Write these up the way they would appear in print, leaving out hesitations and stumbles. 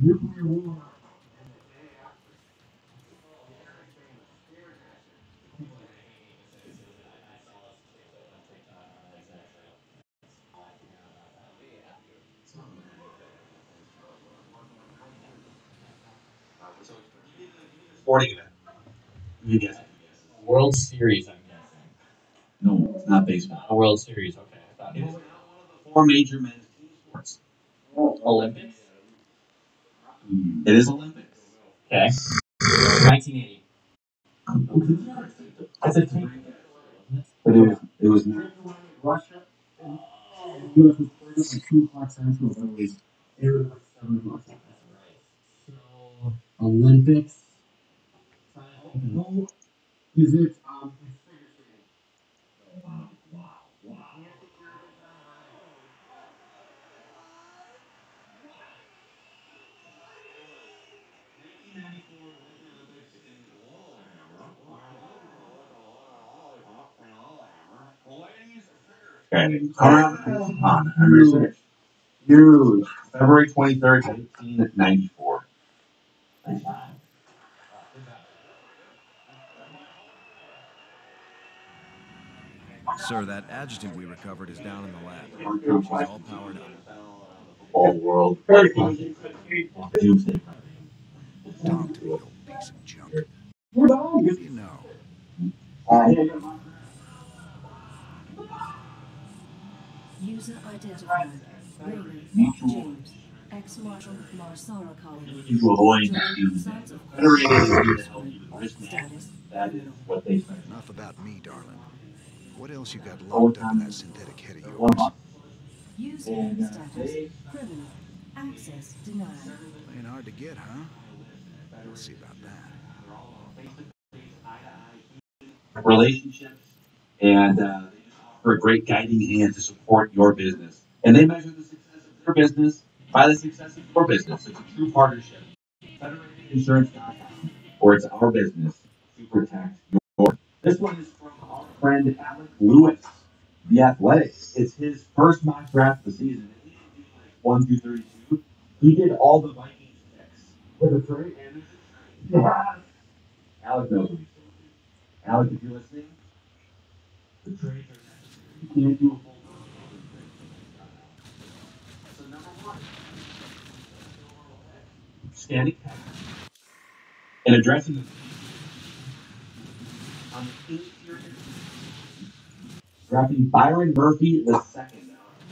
Sporting event. You guess. World Series, I'm guessing. No, it's not baseball. A World Series, okay. I thought It it is was now one of the four major men's team sports. Olympics. It is Olympics. Okay. 1980. That's a team. But it was Russia and U.S. was playing like 2 o'clock Central, but it was like 7 o'clock. That's right. So, Olympics. No, is it it's figure skating. Wow. And on research. Huge. February 23rd, 1994. Sir, that adjutant we recovered is down in the lab. She's all powered up. All world. Doomsday. Talk to me, you old piece of junk. Your dog What is. do you know? User identified. Raymond James. Ex-Marshal Marsara College. To avoid Joined doomsday. Sons of Federated is here to Horus. help you with risk management. Status. That is what they say. Enough about me, darling. What else you got All locked the up in time. that synthetic head of One yours? month. User And status. Criminal. Access denied. Playing hard to get, huh? We'll see about that. Relationships, and they just offer a great guiding hand to support your business. And they measure the success of their business by the success of your business. It's a true partnership. FederatedInsurance.com, or it's our business to protect yours. This one is from our friend Alec Lewis, the Athletic. It's his first mock draft of the season. He didn't do like 1 through 32. He did all the Vikings picks with a trade. And yeah. Alec knows what he's doing. Alec, if you're listening, the trades are necessary. You can't do a full trade. So number one, standing tech and addressing the on the interior, drafting Byron Murphy the second.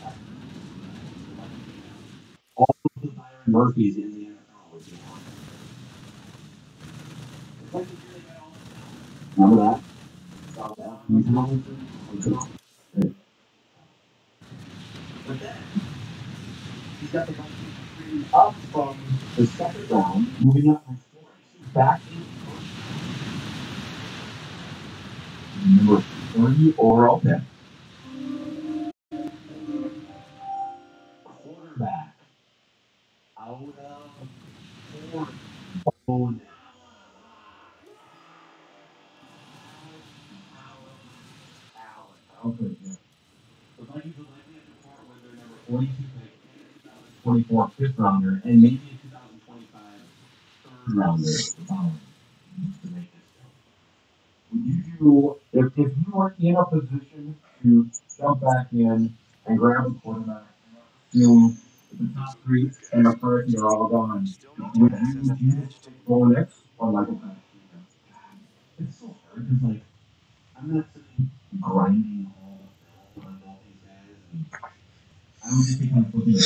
All of the Byron Murphys in the NFL would be on. Remember that? But then he's got the Vikings up from the second round, moving up from 42 back into number 30 overall pick. Quarterback out of Ford. Okay, yeah. The Vikings will likely have to part with their number 42 pick, 2024 fifth rounder, and maybe a 2025 third rounder the following to make this go. Would you, if you were in a position to jump back in and grab a quarterback, you the top three and the first you're all gone, would you go next or Michael Penix? It's so hard because like I'm not sitting grinding all the film on both these guys and I'm just kind of flipping.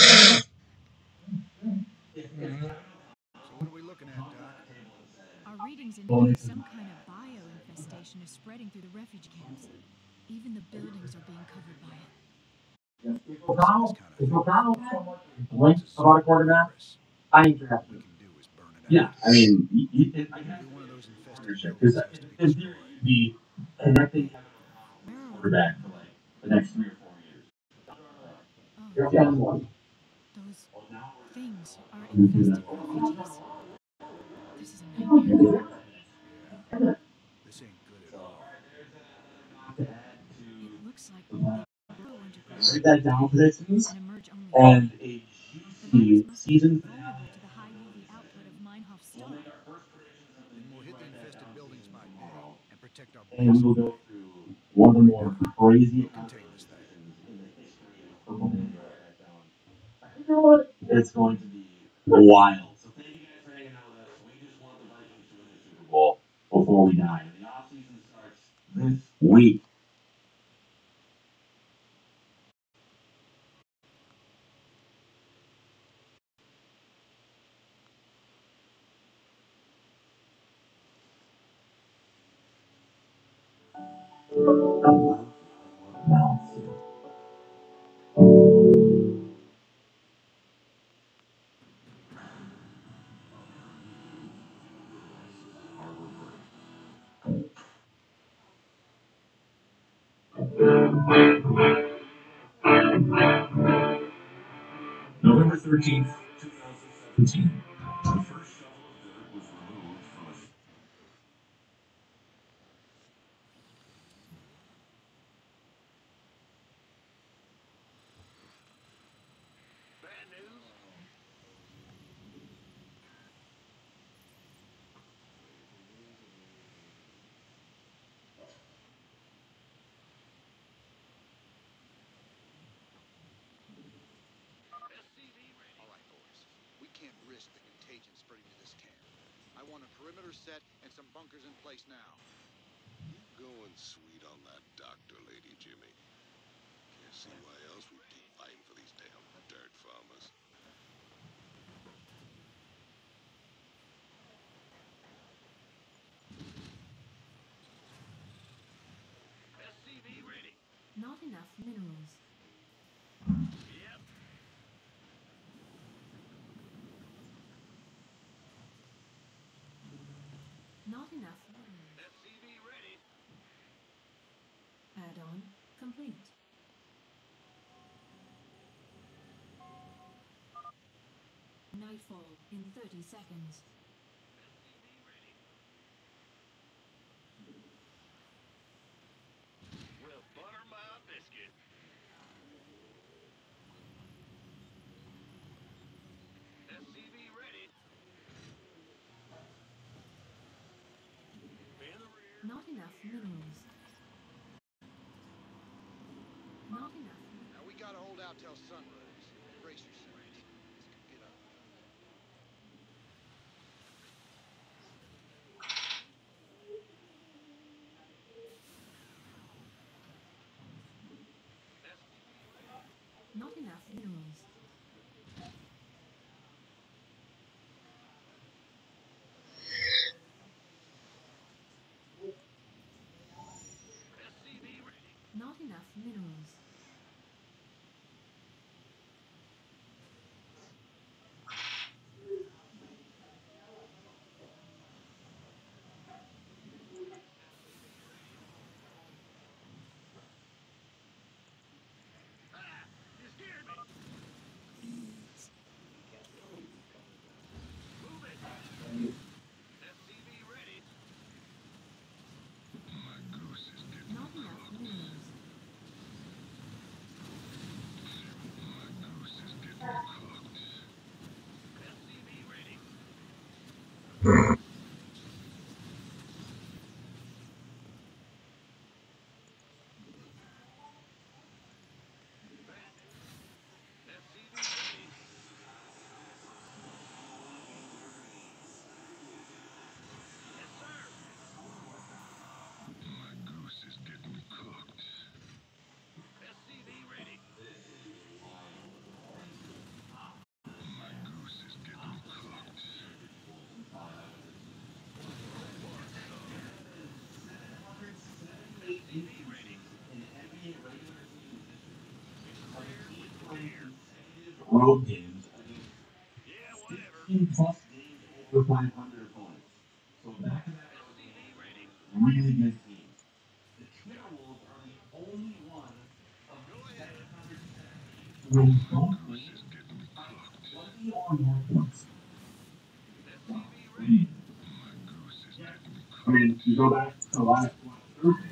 So what are we looking at, Doc? Our readings indicate some kind of bio-infestation is spreading through the refuge camps. Even the buildings are being covered by it. If O'Connell blinks about a quarterback, I ain't drafting. Yeah, I mean, I have One of those infested ownership buildings because has to be in theory you'd be connecting quarterback for like the next 3 or 4 years. Oh, Yeah. One. those things are infested refugees. This is a nightmare. This ain't good at all. It looks like they burrow underground Write that down for this and emerge only and a the virus juicy must be season vulnerable to the high UV and we will go through one of the more crazy We'll contain this thing. in the history of Purple Ninja Crackdown. You know what? It's going to be wild. So thank you guys for hanging out with us. We just want the Vikings to win the Super Bowl before we die. The offseason starts this week. November 13th, 2017. The first shovel of dirt was removed from a All right, boys. We can't risk the contagion spreading to this camp. I want a perimeter set and some bunkers in place now. You going sweet on that doctor, Lady Jimmy. Can't see why else we'd keep fighting for these damn dirt farmers. Not enough minerals. Not enough minerals. Add-on complete. Nightfall in 30 seconds. Not enough minerals. Not enough. Now we gotta hold out till sunrise. Brace yourselves. This could get ugly. Not enough minerals. Not enough minerals. Not enough minerals. Road games against 15 plus games over 500 opponents. So back-to-back road games, really good teams. The Timberwolves are the only one of the 700 teams to win both games by 20 or more points. Yeah. I mean, you go back to last Thursday,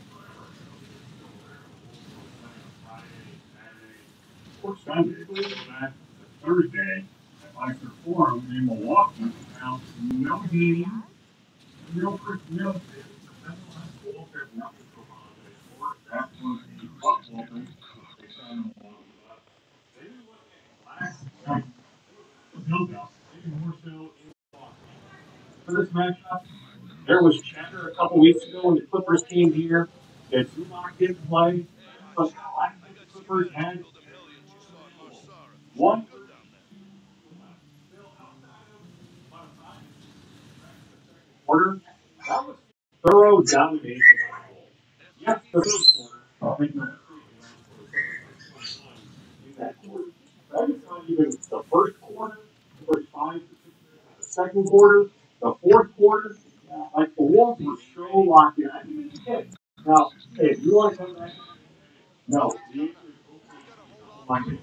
or Sunday, we go back to Thursday at Leicester Forum in Milwaukee. Now, no game, no, that's the last goal For this matchup, there was chatter a couple weeks ago when the Clippers came here that Zubac didn't play, but I think the Clippers had one quarter. That was thorough domination. Yes, the first quarter. That is not even the first quarter, the first 5 to 6 minutes. The second quarter, the fourth quarter, like the Wolves were so locked in. I mean, it's now, hey, if you want to come back, no. The answer is Monday.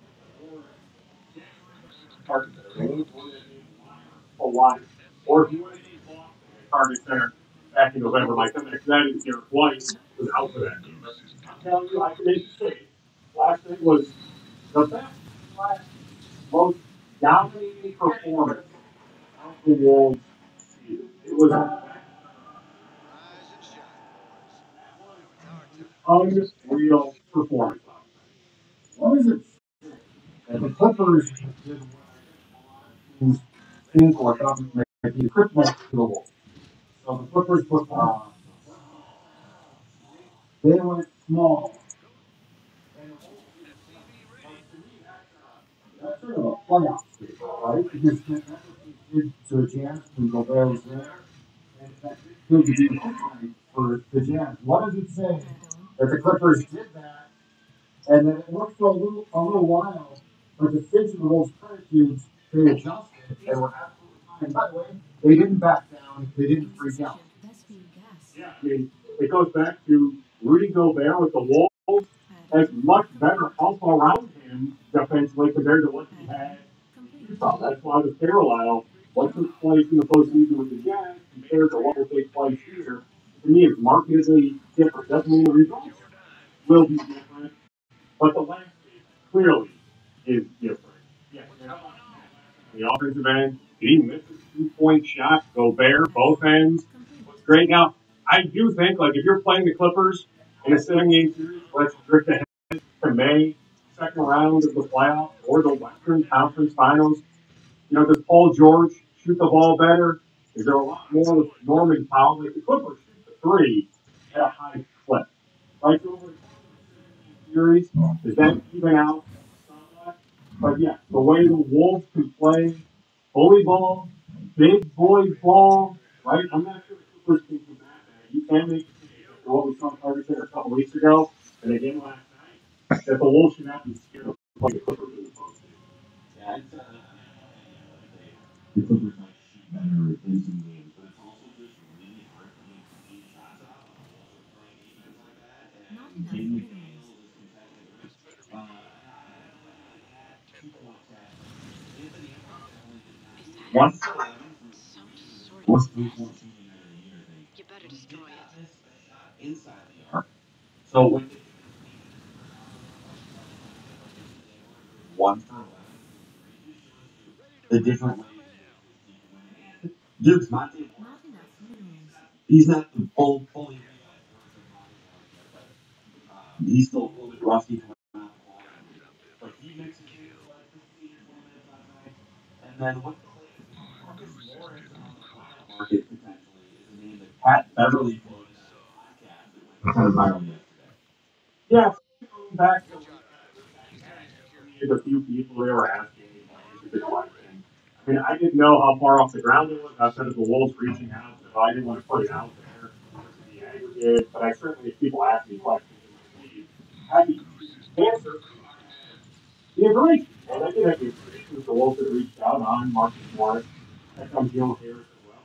A lot. Or if you want to see Boston at Target Center back in November, like that is Derek White was out for that game. I'm telling you, I can make the case. Last night was the best, most dominating performance of the Wolves season. It was Rise and shine, boys. Now it's our time. unreal performance. What is it that the Clippers did who's think or doesn't make the Clippers to the Wolves? So the Clippers put they went small. That's sort of a playoff state, right? Because that's what they did to the Jazz when Gobert was there. And that could be for the Jazz. What does it say that the Clippers did that? And then it worked for a little while, but the Fitz and Wolves attitudes, they adjusted and were absolutely fine. By the way, they didn't back down, they didn't freak out. Yeah, I mean, it goes back to Rudy Gobert with the Wolves has much better help around him defensively compared to what he had in Utah. That's why with Carlisle, what took place in the postseason with the Jazz compared to what will take place here, to me, is markedly different. Doesn't mean the results will be different, but the landscape clearly is different. Yeah, the offensive end, he missed a 2-point shot. Gobert, both ends. Great. Now, I do think, like, if you're playing the Clippers in a 7-game series, let's drift ahead to May, second round of the playoffs, or the Western Conference Finals. You know, does Paul George shoot the ball better? Is there a lot more with Norman Powell? Like, the Clippers shoot the three at a high clip. Right over the series, does that even out somewhat? But yeah, the way the Wolves can play bully ball, big boy ball, right? I'm not sure the Clippers can do that. You can make the case after what we saw Target Center a couple weeks ago and again last night that the Wolves should not be scared of playing the Clippers in the postseason. Yeah, the Clippers might shoot better in some games, but it's also just really hard for them to keep shots out. Playing defense like that and getting the field is competitive. One worst 3-point shooting night of the year. You better destroy it. Inside the arc. So when one for 11, the different ways Duke's not the he's not the fully he's still a little bit rusty coming out. But he makes a huge and then what Marcus Morris on the market potentially is a name that Pat Beverly floated on the podcast that went viral yesterday. Yeah, going back to a few people they were asking me the question. I mean, I didn't know how far off the ground it was outside of the Wolves reaching out, so I didn't want to put it out there to the aggregate. But I certainly, if people ask me questions, happy to answer the information. And I did have the information that the Wolves had reached out on Marcus Morris. That comes Gil Harris as well.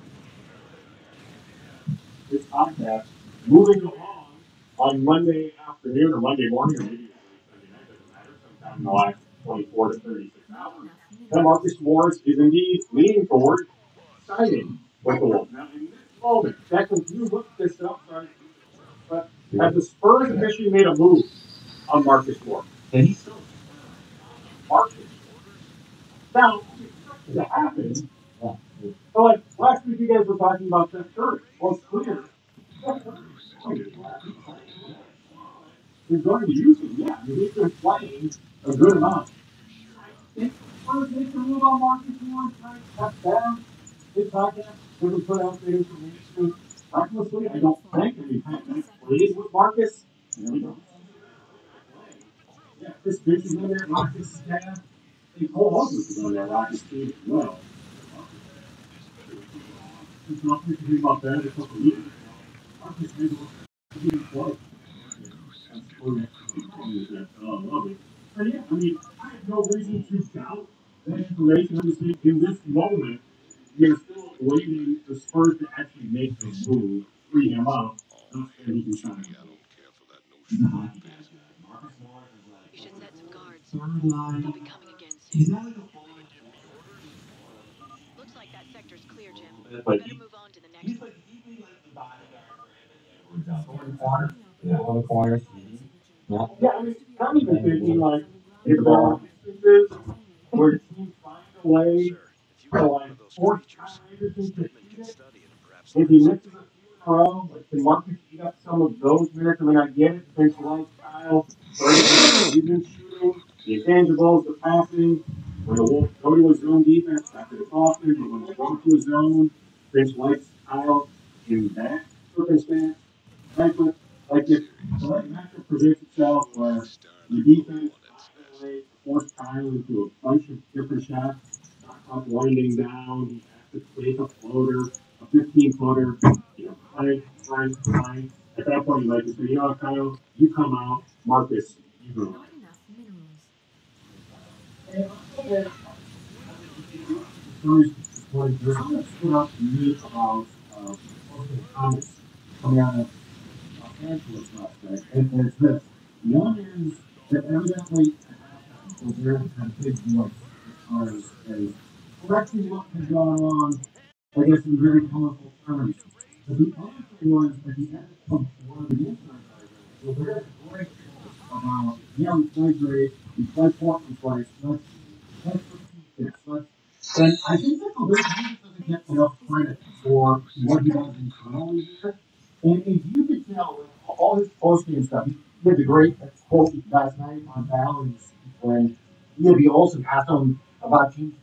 This contact moving along on Monday afternoon or Monday morning or maybe Sunday night, doesn't matter, sometime in the last 24 to 36 hours. That Marcus Morris is indeed leaning forward, signing with the Wolves. Now, in this moment, Declan, you look this up, sorry, but have the Spurs officially made a move on Marcus Morris? And he's still Marcus. Now, it happened. So, like, last week you guys were talking about Seth Curry. Well, it's clear. is going to use him. Yeah, I mean, he's been playing a good amount. I think first make the move on Marcus Morris, trying to cut down his podcast, doesn't put out the information recklessly. I don't think. I mean, kind of pleased with Marcus. There we go. Yeah, Chris Finch is on there. Marcus staff. I think Cole Hawkins is on that Rockets team as well. It's not thinking about that a couple of years ago. Marcus made a good play. Love it. But yeah, I mean, I have no reason to doubt that information. I'm just saying, in this moment, you're still waiting for Spurs to actually make the move, free him up, not that he can shine. I don't care for that notion. Marcus Morris is like, You should set some guards. third line. They'll be coming again Is soon. that like a full Looks like that sector's clear, Jim. But Better move on to the next he's one. like, he'd be like the bodyguard for Edwards out on the corner. Yeah, on the corner. Yeah. Yeah, I mean, I'm even thinking like, if there are instances where teams find a way Sir, if you to got one like of those force creatures, Anderson to Pittman shoot can it, study it and perhaps if he learn misses a something. few in a row, like can Marcus eat up some of those minutes? I mean, I get it, defensive lifestyle, he's been shooting, the intangibles, the passing. When the Wolves go to a zone defense, that's it often, but when they go to a zone, bench lifestyle in that circumstance, right? But like if the right matchup presents itself where the defense finds a way to force Kyle into a bunch of different shots, up winding down, he has to take a floater, a 15-footer, flank. At that point, you like to say, you know what, Kyle, you come out, Marcus, you go. Not enough minerals. There's other stuff to me about positive comments coming out of Los Angeles last night, and it's this. One is that evidently Gobert had a big voice as far as correcting what had gone wrong, I guess in very colorful terms. But the other thing was at the end of one of the insights I read, Gobert had a great quote about, yeah, we played great, we played Portland twice, let's repeat this, and I think that Gobert doesn't get enough credit for what he does internally here. And if you could tell with all his post-game stuff, he did the great quote last night on Balance when E.B. Olsen asked him about teams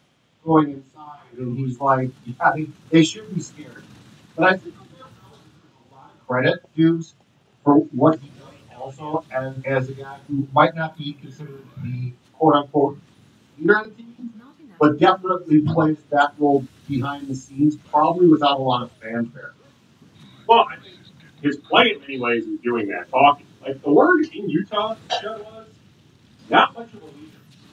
going inside, and he's like, yeah, they should be scared. But I think Gobert probably deserves a lot of credit, Hughes, for what he does also as a guy who might not be considered the quote-unquote leader of the team, Not enough. but definitely plays that role behind the scenes, probably without a lot of fanfare. Well, I think his play in many ways is doing that talking. Like the word in Utah was not much of a leader.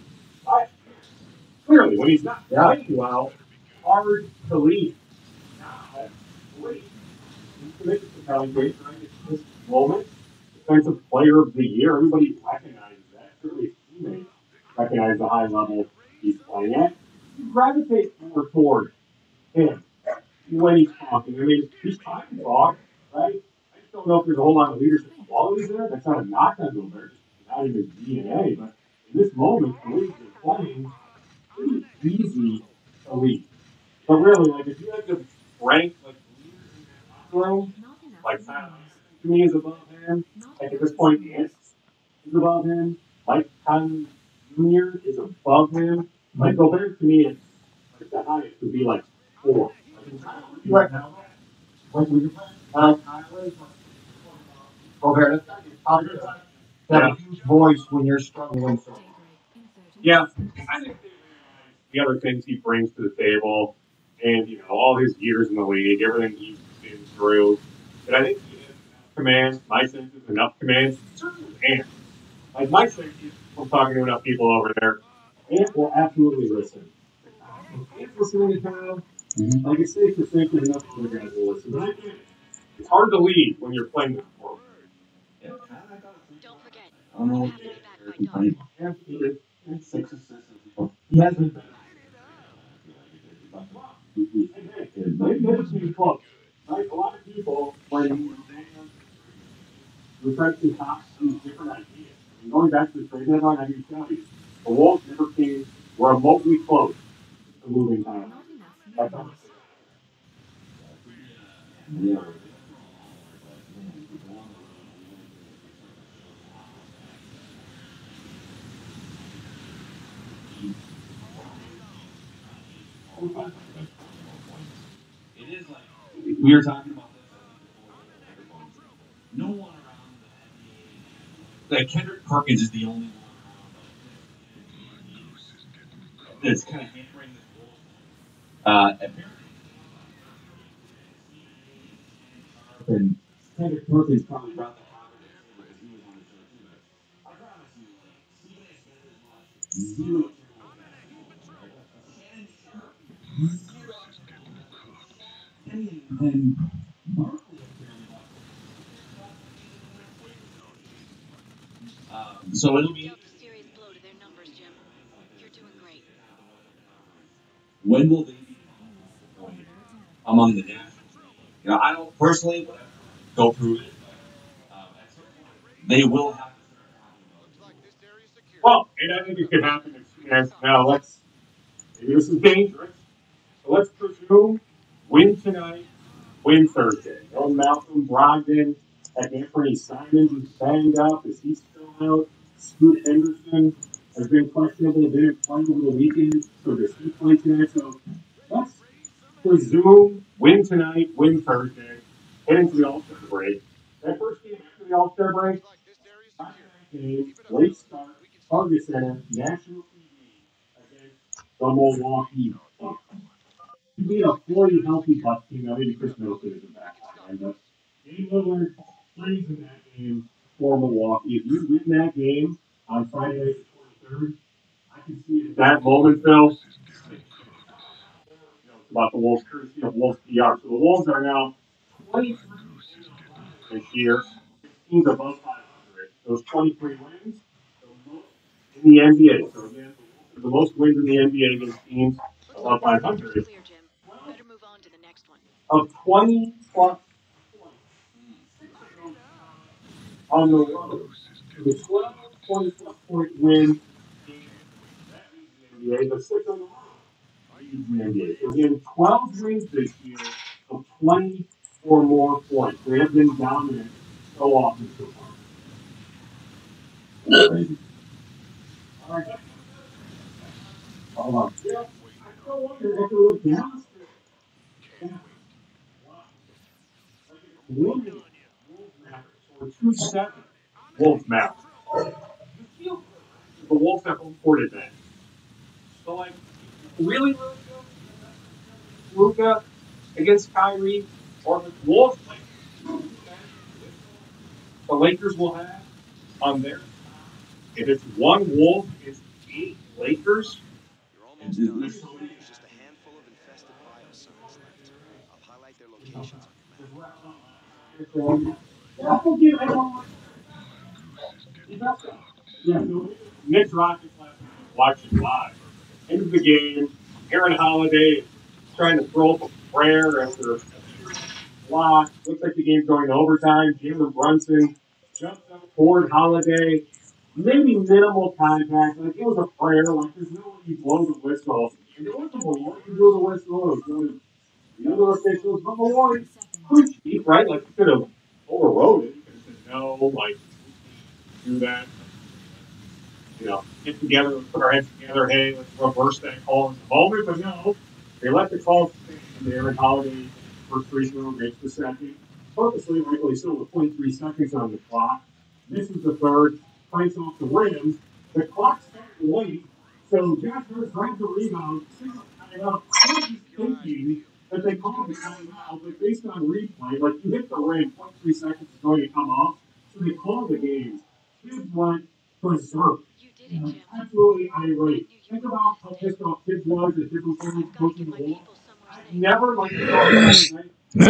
But clearly, when he's not playing well, hard to lead. Now, great. He's committed to California trying to this moment. Defensive player of the year. Everybody recognizes that. Certainly his teammates recognize the high level he's playing at. You gravitate more toward him when he's talking. I mean, he's trying to talk, right? I just don't know if there's a whole lot of leadership qualities there. That's not a knock on Gobert, just not in his DNA. But in this moment, the way he's been playing, pretty easy to lead. But really, like, if you had to rank, like, leaders in that locker room, Not enough like, minerals. to me is above him. Not Like, at enough this point, minerals. Ants is above him. Mike Conley Jr. is above him. Like, Gobert, to me, it's like the highest would be, like, 4. You right now, when you're playing Gobert, that a huge voice when you're struggling. So. Daybreak in 30 Yeah, minutes. I think the other things he brings to the table, and all his years in the league, everything he's been through, and I think he has enough command. My sense is enough command. Certainly, Ant. Like my sense is from talking to enough people over there, Ant will absolutely listen. Ant's listening to Kyle. Like it's safe to think that enough other guys will listen. But I get it. It's hard to lead when you're playing with the world. Don't forget, I don't know you have to be back by dark. Yeah, he did. 6 assists. He hasn't been. Maybe too close. Right? A lot of people, when refreshing tops these different ideas. And going back to the trade deadline, I can tell you, the Wolves never came remotely close to moving time. Not enough minerals. Yeah. It is like we were talking about this. No one around the NBA. Like Kendrick Perkins is the only one around that's kind of hampering this goal. And Kendrick Perkins probably brought the confidence because he was on the show too. But I promise you, like, CJ spent as much zero. And so it'll be Dealt a serious blow to their numbers, Jim. You're doing great. when will they be among the national? You know, I don't personally go through it. They will have to start. Well, and I think it could happen as soon as now. Maybe this is dangerous. So let's presume win tonight, win Thursday. No Malcolm Brogdon, Anthony Simons is banged up. Is he still out? Scoot Henderson has been questionable. Didn't play over the weekend, so does he play tonight? So let's presume win tonight, win Thursday, head into the All-Star break. That first game after the All-Star break, game, late start, Target Center, national TV against the Milwaukee Bucks. You beat a fully healthy Bucks team. Now, maybe Chris Middleton isn't back on, but Dame Lillard plays in that game for Milwaukee. If you win that game on Friday night the 23rd, I can see at that moment, Phil, it's about the Wolves, courtesy of Wolves PR. So the Wolves are now 23 this year, teams above 500. Those 23 wins, the most in the NBA. So again, the most wins in the NBA against teams above 500. Clear, Jim. Better move on to the next one. Of 20 plus points on the road, the 12 20 plus point win that leads the NBA, but 6 on the road leads the NBA. So again, 12 wins this year of 20 or more points. They have been dominant so often so far. Crazy. All right. Hold on. Yeah, I still wonder if it was Dallas. Wolves Mavericks or 2-7 Wolves Mavericks. The Wolves have home court advantage. So, like, really Luka against Kyrie, or the Wolves play the Lakers will have on there. If it's one Wolf against 8 Lakers, You're almost done. There's just a handful of infested biosigns left. I'll highlight their locations on your map. Yeah, so Knicks Rockets last night, watching live. End of the game, Aaron Holiday is trying to throw up a prayer after a block. Looks like the game's going to overtime. Jalen Brunson jumps up toward Holiday. Maybe minimal contact. Like, it was a prayer. Like, there's no way you blow the whistle. And it wasn't Milwaukee who blew the whistle. It was one of the other officials. But Milwaukee, pretty cheap, right? Like, you could have overrode it. You could have said, no, like, do that. You know, get together, let's put our heads together. Hey, let's reverse that call in the moment. But no, they let the call stand. Aaron Holiday, first free throw, makes the second. Purposely, rightfully so, with 23 seconds on the clock. Misses the third, fights off the rims. The clock started late, so Josh Hart grabs the rebound, sends it up. He's thinking that they called the timeout, but based on replay, like, you hit the rim, 23 seconds is going to come off, so they called the game. Kids went berserk. Absolutely irate. Think about how pissed off kids was at different points coaching the wall. I've never liked it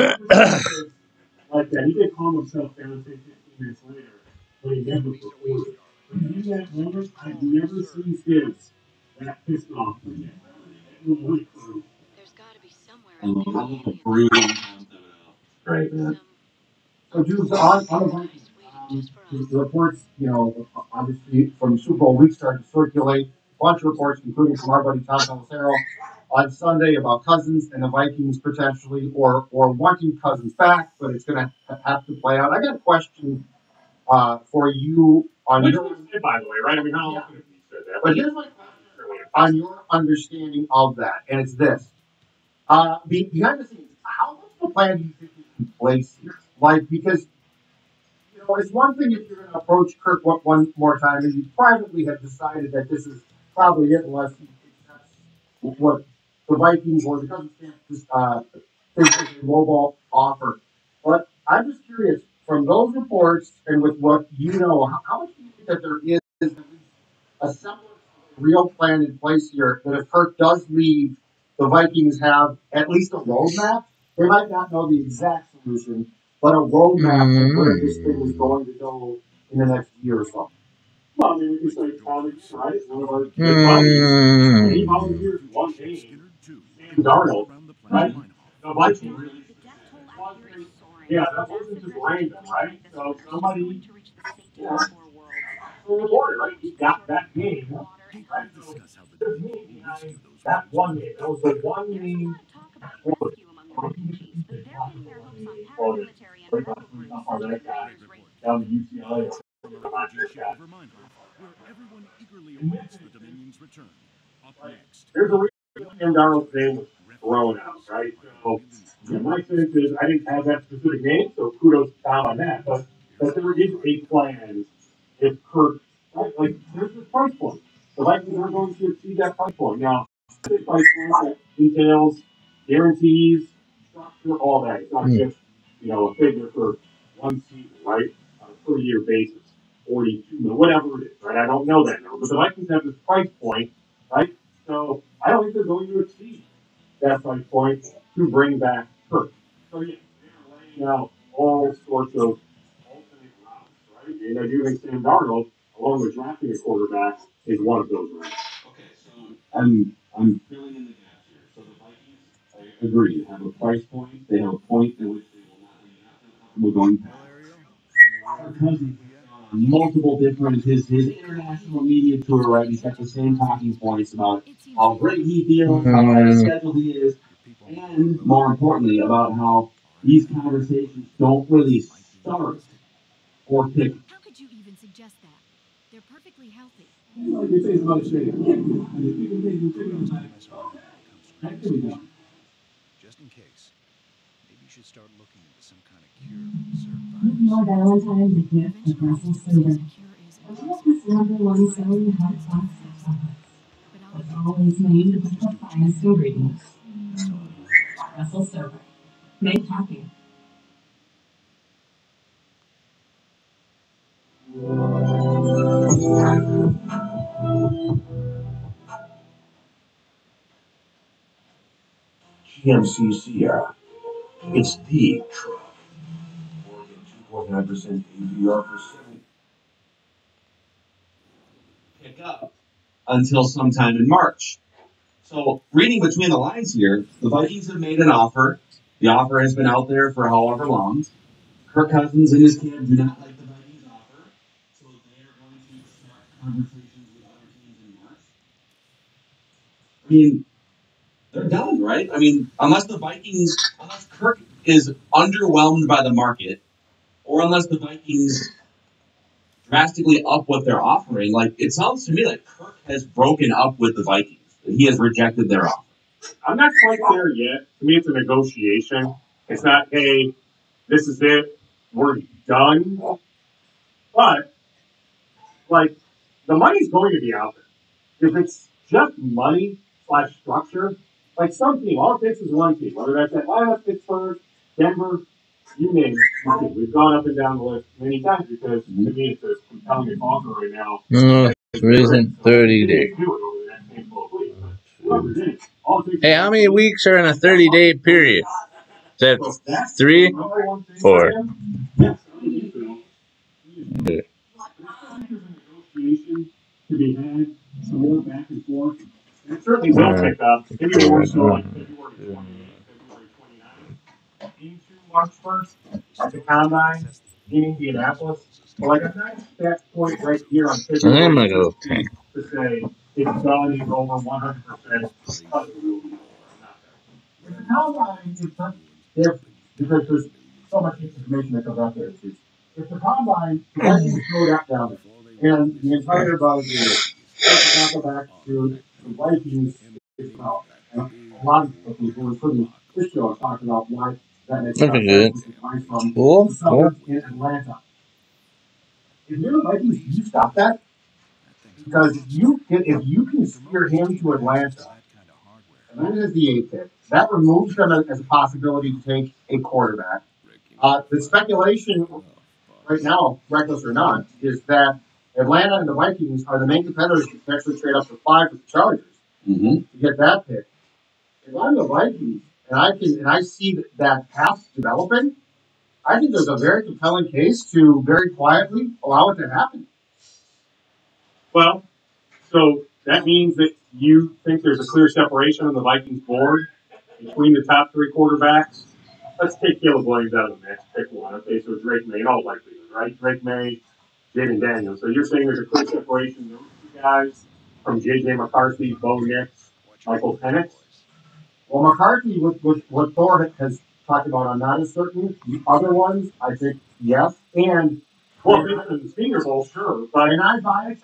like that. He did calm himself down 10, 15 minutes later, but he never performed. But in that moment, I've never seen kids that pissed off. There's got to be somewhere out there. Great, man. So, Jules, on the Vikings, the reports, you know, obviously from Super Bowl week started to circulate. A bunch of reports, including from our buddy Tom Pelissero on Sunday about Cousins and the Vikings potentially, or wanting Cousins back, but it's going to have to play out. I got a question for you on Which your. was it, by the way, right? I mean, how often have you said that? But here's my question. on your understanding of that, and it's this. Behind the scenes, how much of a plan do you think is in place here? Like, because, you know, it's one thing if you're going to approach Kirk one more time and you privately have decided that this is probably it unless he accepts what the Vikings or the Cousins think is a lowball offer. But I'm just curious, from those reports and with what you know, how much do you think that there is a semblance of a real plan in place here that if Kirk does leave, the Vikings have at least a roadmap? They might not know the exact solution, but a roadmap of where this thing is going to go in the next year or so. Well, I mean, we can say Comics, right? One of our big buddies. He volunteers one game. Sam Darnold, right? The Vikings released one thing. Yeah, that wasn't just random, right? So somebody, yeah, reported, right? He got that game, right? So there's meaning behind that one game. That was the one game. Down to UCLA. Where everyone eagerly awaits the Dominion's return. Up next. There's a reason Sam Darnold's name was thrown out, right? So, my sense is I didn't have that specific name, so kudos to Tom on that. But there is a plan if Kirk, right? Like, there's this price point. The Vikings are going to exceed that price point. Now, this price point that details, guarantees, structure, all that. It's not just, you know, a figure for one season, right? On a per year basis. 42 million, whatever it is, right? I don't know that number, but the Vikings have this price point, right? So I don't think they're going to exceed that price point to bring back Kirk. So yeah, they're laying out all sorts of alternate routes, right? And I do think Sam Darnold, along with drafting a quarterback, is one of those routes. Okay, so I'm filling in the gaps here. So the Vikings, I agree, have a price point. They have a point at which they will not be comfortable going past. Kirk Cousins on multiple different his international media tour, right? He's got the same talking points about how great he feels, how scheduled he is, and more importantly, about how these conversations don't really start or pick. How could you even suggest that? They're perfectly healthy. Like they say about shit. Just in case, maybe you should start looking into some kind of cure for certain More Valentine's a gift of Russell Silver. America's #1 selling hot box of chocolates. But always made with the finest ingredients. Russell Silver. Make happy. GMC Sierra. It's the truck. More than 2.9% APR for 70. Pick up until sometime in March. So, reading between the lines here, the Vikings have made an offer. The offer has been out there for however long. Kirk Cousins and his camp do not like the Vikings offer, so they are going to start conversations with other teams in March. I mean, they're done, right? I mean, unless Kirk is underwhelmed by the market, or unless the Vikings drastically up what they're offering, like, it sounds to me like Kirk has broken up with the Vikings. He has rejected their offer. I'm not quite there yet. To me, it's a negotiation. It's not, hey, this is it, we're done. But, like, the money's going to be out there. If it's just money / structure, like some team, all it takes is one team, whether that's Atlanta, Pittsburgh, Denver, you name it. We've gone up and down the list many times because, to me, it's a compelling offer right now. Recent 30-day. Hey, how many weeks are in a 30-day period? Is that 3? 4? Yeah. To be had, some more back and forth. It certainly will pick up. Maybe more so like February 20th, February 29th. Into March 1st at the Combine in Indianapolis. But like I'm not at that point right here on February 16th to say it's done, it's over 100%. If the Combine is because there's so much information that comes out there. If the Combine is throw that down there, and the entire buzz is go back to the Vikings, is about. And a lot of people, including this show, are talking about why that makes Looking good. comes from Cool. the suburbs in Atlanta. If you're the Vikings, you stop that because if you can steer him to Atlanta, Atlanta has the 8th pick. That removes them as a possibility to take a quarterback. The speculation right now, reckless or not, is that Atlanta and the Vikings are the main competitors to potentially trade up to 5 with the Chargers to get that pick. If I'm the Vikings and I see that path developing, I think there's a very compelling case to very quietly allow it to happen. Well, so that means that you think there's a clear separation on the Vikings board between the top 3 quarterbacks. Let's take Caleb Williams out of the mix. Pick one. Okay, so Drake May, in all likelihood, right? Drake May, Jaden Daniels. So you're saying there's a clear separation those 2 guys from J.J. McCarthy, Bo Nix, Michael Penix? Well, McCarthy, what Thor has talked about, I'm not as certain. The other ones, I think, yes. And well, the Senior Bowl, sure. But I buy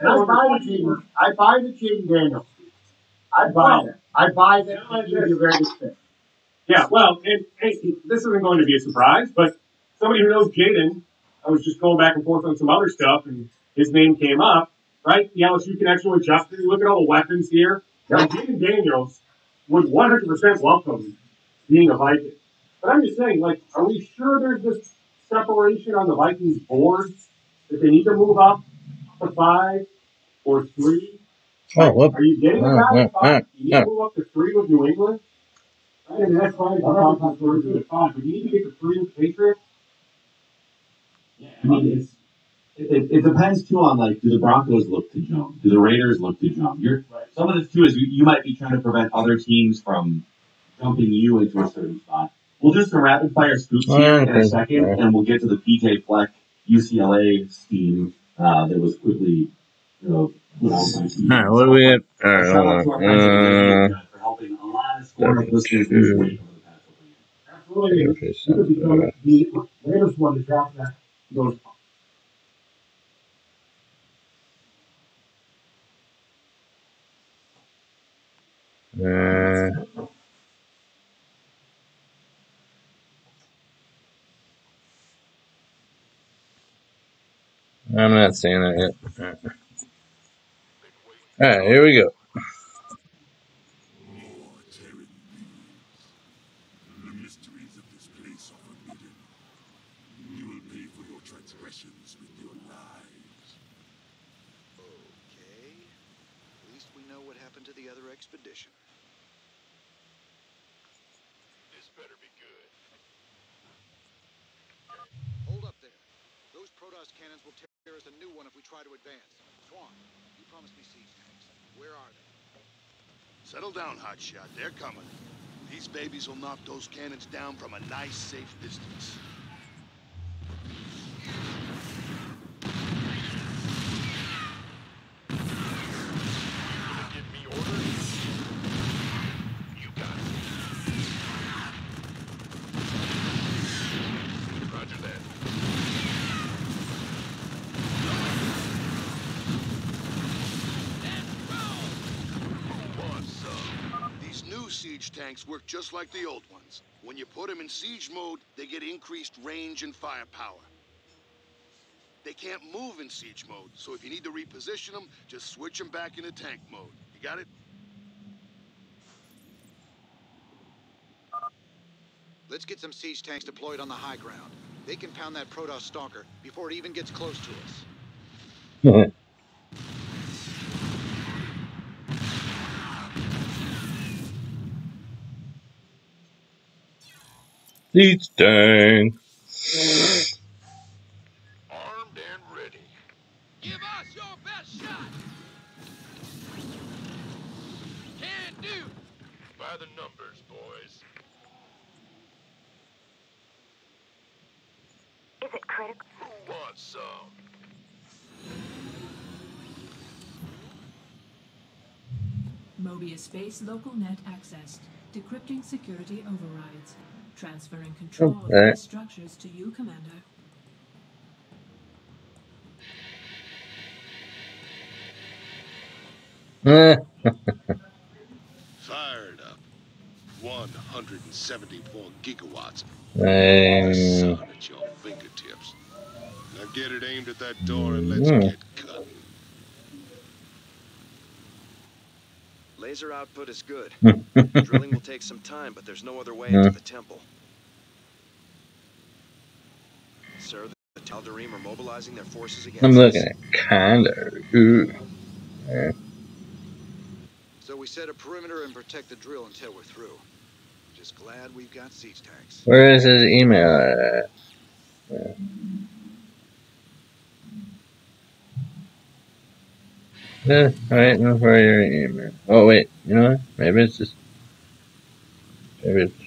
the Jaden Daniels. I buy that. I buy that. He'd be a very good fit. Yeah, well, and hey, this isn't going to be a surprise, but somebody who knows Jaden, I was just going back and forth on some other stuff, and his name came up, right? The LSU connection with Justin. Look at all the weapons here. Now, Jaden Daniels would 100% welcome being a Viking. But I'm just saying, like, are we sure there's this separation on the Vikings board that they need to move up to 5 or 3? Oh, whoop. Are you getting a guy at 5? You need to move up to 3 with New England? I mean, that's fine. But you need to get to 3 with the Patriots. Yeah, I mean, it depends too on like, do the Broncos look to jump? Do the Raiders look to jump? Some of this too is you might be trying to prevent other teams from dumping you into a certain spot. We'll do some rapid fire scoops here in a second, and we'll get to the PJ Fleck UCLA scheme that was quickly, put on my team. Alright, what do we have? Alright, Shout out to hold our friends at Radio on. Judge for helping a lot of score listeners lose weight over the past couple of years. Absolutely. You could become the latest one to drop that. Those. I'm not saying that yet. Alright, here we go. The mysteries of this place are forbidden. You will pay for your transgressions with your lives. Okay. At least we know what happened to the other expedition. This better be good. Hold up there. Those Protoss cannons will tear us a new one if we try to advance. Swan, you promised me siege tanks. Where are they? Settle down, hotshot. They're coming. These babies will knock those cannons down from a nice, safe distance. Give me orders. You got it. Roger that. These new siege tanks work just like the old ones. When you put them in siege mode, they get increased range and firepower. They can't move in siege mode, so if you need to reposition them, just switch them back into tank mode. You got it? Let's get some siege tanks deployed on the high ground. They can pound that Protoss stalker before it even gets close to us. Siege tank. Armed and ready. Give us your best shot! Can do! By the numbers, boys. Is it critical? Who wants some? Mobius Space local net accessed. Decrypting security overrides. Transferring control of Okay. these structures to you, Commander. Fired up. 174 gigawatts. Hey. Sun at your fingertips. Now get it aimed at that door and let's get cut. Laser output is good. Drilling will take some time, but there's no other way into the temple. Sir, the Tal'Darim are mobilizing their forces against I'm looking us. at kinda. Yeah. So we set a perimeter and protect the drill until we're through. Just glad we've got siege tanks. Where is his email at? Yeah. Waiting for your email. Oh wait, you know what? Maybe it's just. Maybe it's.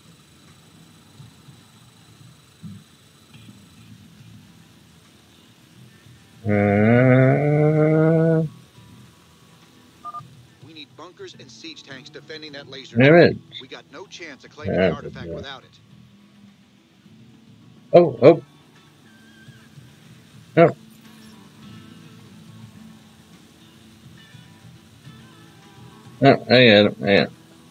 We need bunkers and siege tanks defending that laser. Maybe it's. We got no chance of claiming the artifact without it. Oh, oh. No. Oh, I got it. I got it.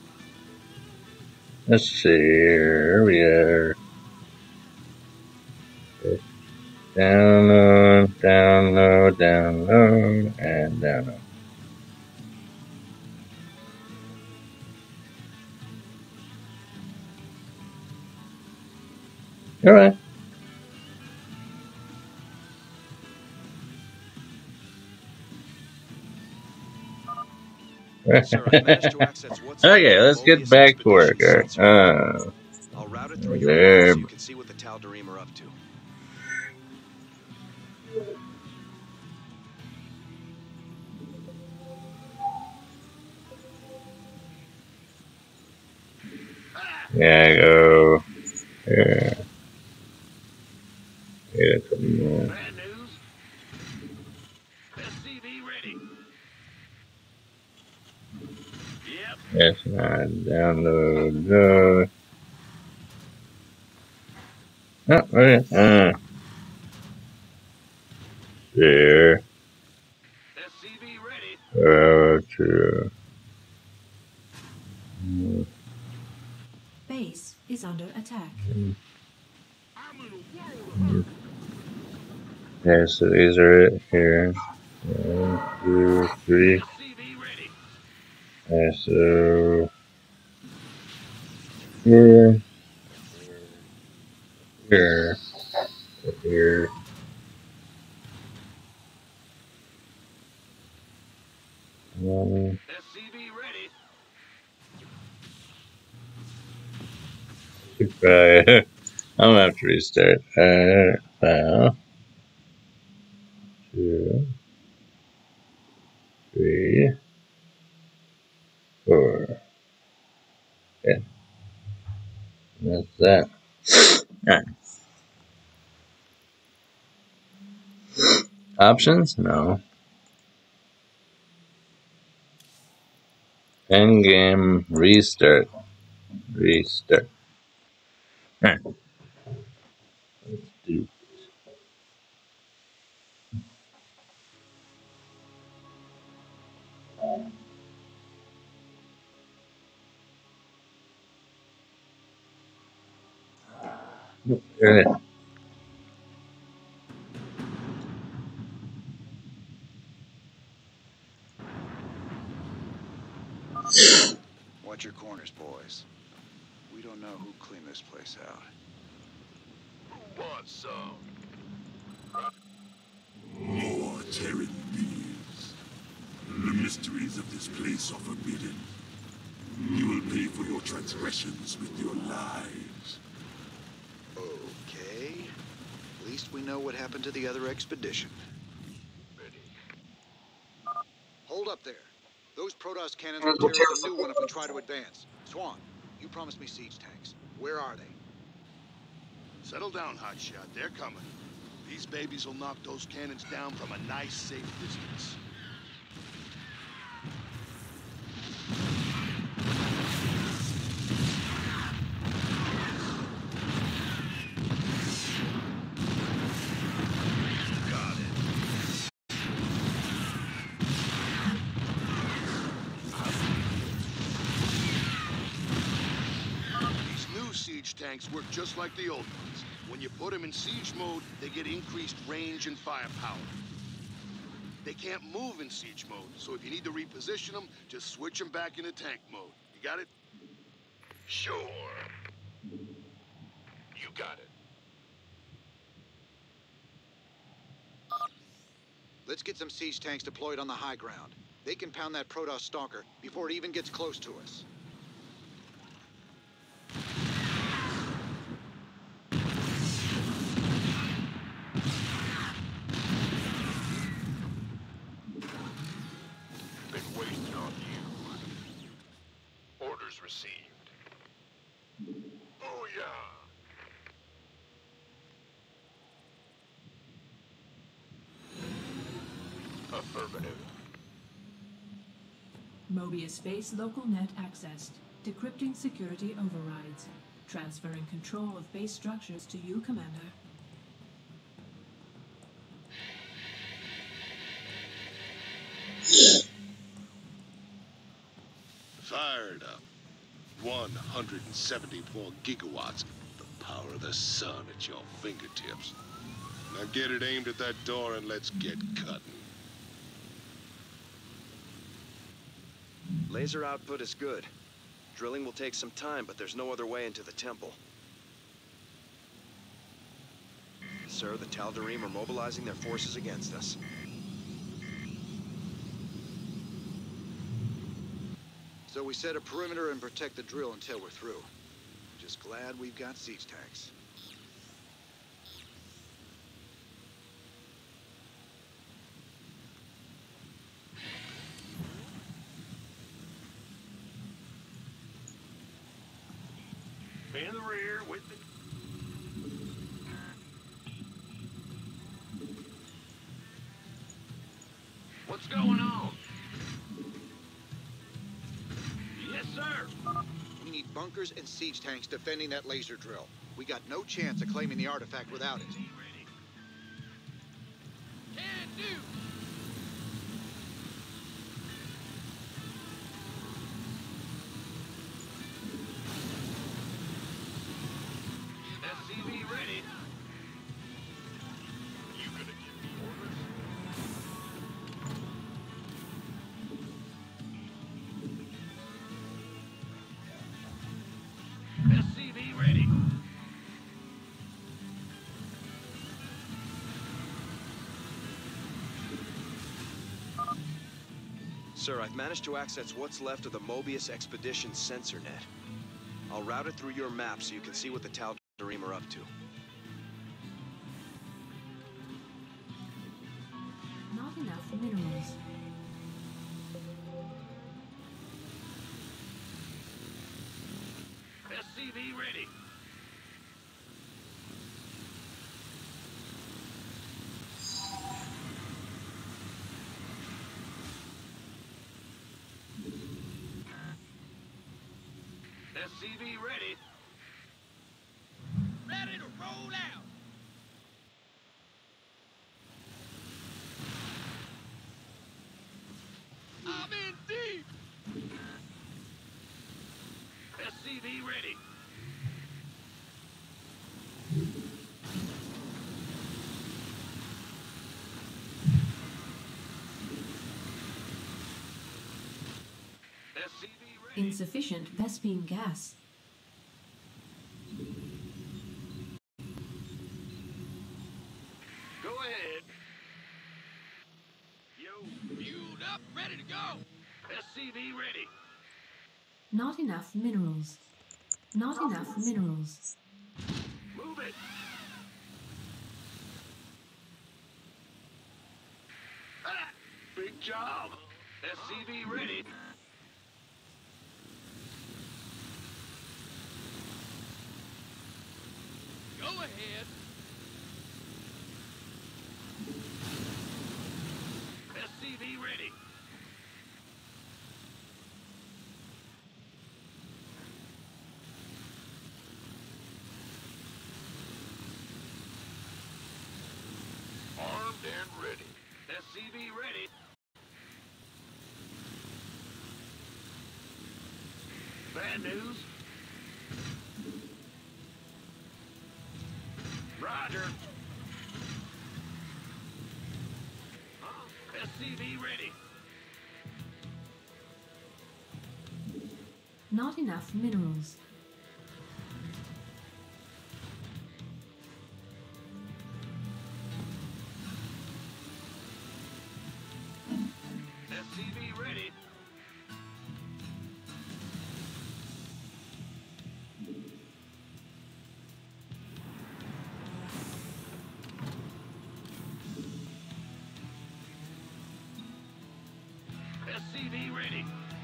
Let's see. Here we are. Download, download, download, and download. All right. Okay, let's get back to work. I'll route it through your so you can see what the Tal'Darim are up to. Yeah, go. Yeah. Yeah, come on. Bad news. SCV ready. Yep. Yes, not download. No. Oh, okay. There. SCV ready. To. Base is under attack. Yeah, so these are it here. 1, 2, 3. Yeah, so here, here, here. SCV ready. Goodbye. I'm gonna have to restart. Well, 2, 3, 4. Okay. That's that. Alright. Options? No. End game restart. Restart. Alright. Let's do there it is. Watch your corners, boys. We don't know who cleaned this place out. Who wants some? More Terran beings. The mysteries of this place are forbidden. You will pay for your transgressions with your lives. Okay. At least we know what happened to the other expedition. Ready. Hold up there. Those Protoss cannons will tear us a new one if we try to advance. Swan, you promised me siege tanks. Where are they? Settle down, Hotshot. They're coming. These babies will knock those cannons down from a nice, safe distance. tanks work just like the old ones. When you put them in siege mode, they get increased range and firepower. They can't move in siege mode, so if you need to reposition them, just switch them back into tank mode. You got it? Sure. You got it. Let's get some siege tanks deployed on the high ground. They can pound that Protoss stalker before it even gets close to us. Been waiting on you. Orders received. Booyah! Affirmative. Mobius base local net accessed. Decrypting security overrides. Transferring control of base structures to you, Commander. Fired up. 174 gigawatts. The power of the sun at your fingertips. Now get it aimed at that door and let's get cutting. Laser output is good. Drilling will take some time, but there's no other way into the temple. Sir, the Tal'Darim are mobilizing their forces against us. So we set a perimeter and protect the drill until we're through. Just glad we've got siege tanks. In the rear with the... What's going on? Yes, sir. We need bunkers and siege tanks defending that laser drill. We got no chance of claiming the artifact without it. Can do. SCV ready. You gonna give me orders? SCV ready. Sir, I've managed to access what's left of the Mobius Expedition sensor net. I'll route it through your map so you can see what the Tal'Darim are up to. Not enough minerals. SCV ready. SCV ready. Ready to roll out. I'm in deep. SCV ready. SCV ready. Insufficient Vespene gas. Go ahead. Yo, fueled up, ready to go. SCV ready. Not enough minerals. Not enough minerals. Move it. Ah, big job. SCV ready. Go ahead. SCV ready. Armed and ready. SCV ready. Bad news. Not enough minerals. SCV ready. SCV ready.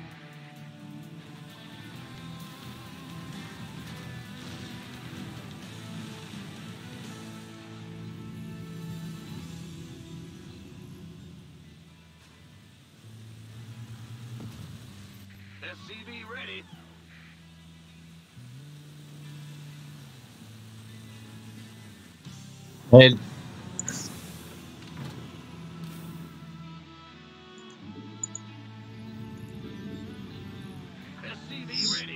SCV ready. Hey, SCV ready.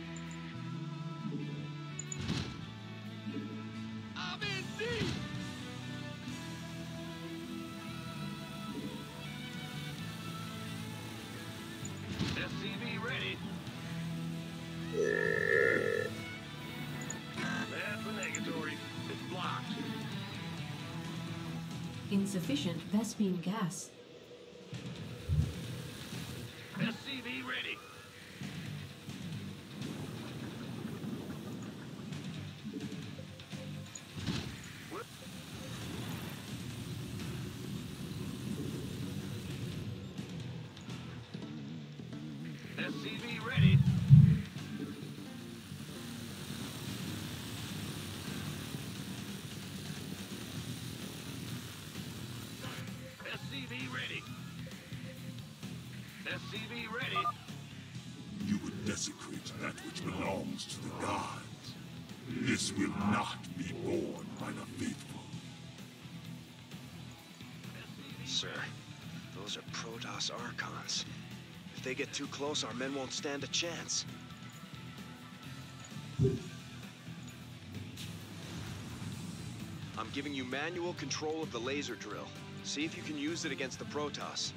I'm in deep. SCV ready. That's a negatory. It's blocked. Insufficient Vespene gas. SCV ready. SCV ready. SCV ready. SCV ready. You would desecrate that which belongs to the gods. This will not be borne by the faithful. Sir, those are Protoss Archons. If they get too close, our men won't stand a chance. I'm giving you manual control of the laser drill. See if you can use it against the Protoss.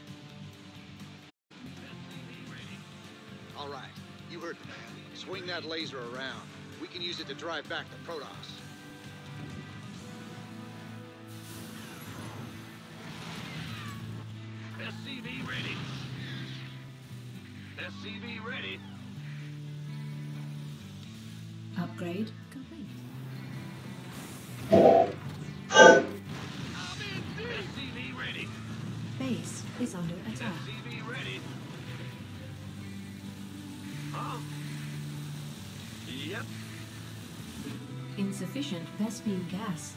All right, you heard the man. Swing that laser around. We can use it to drive back the Protoss. SCV ready. SCV ready. Upgrade complete. SCV ready. Base is under attack. SCV ready. Huh? Yep. Insufficient Vespene gas.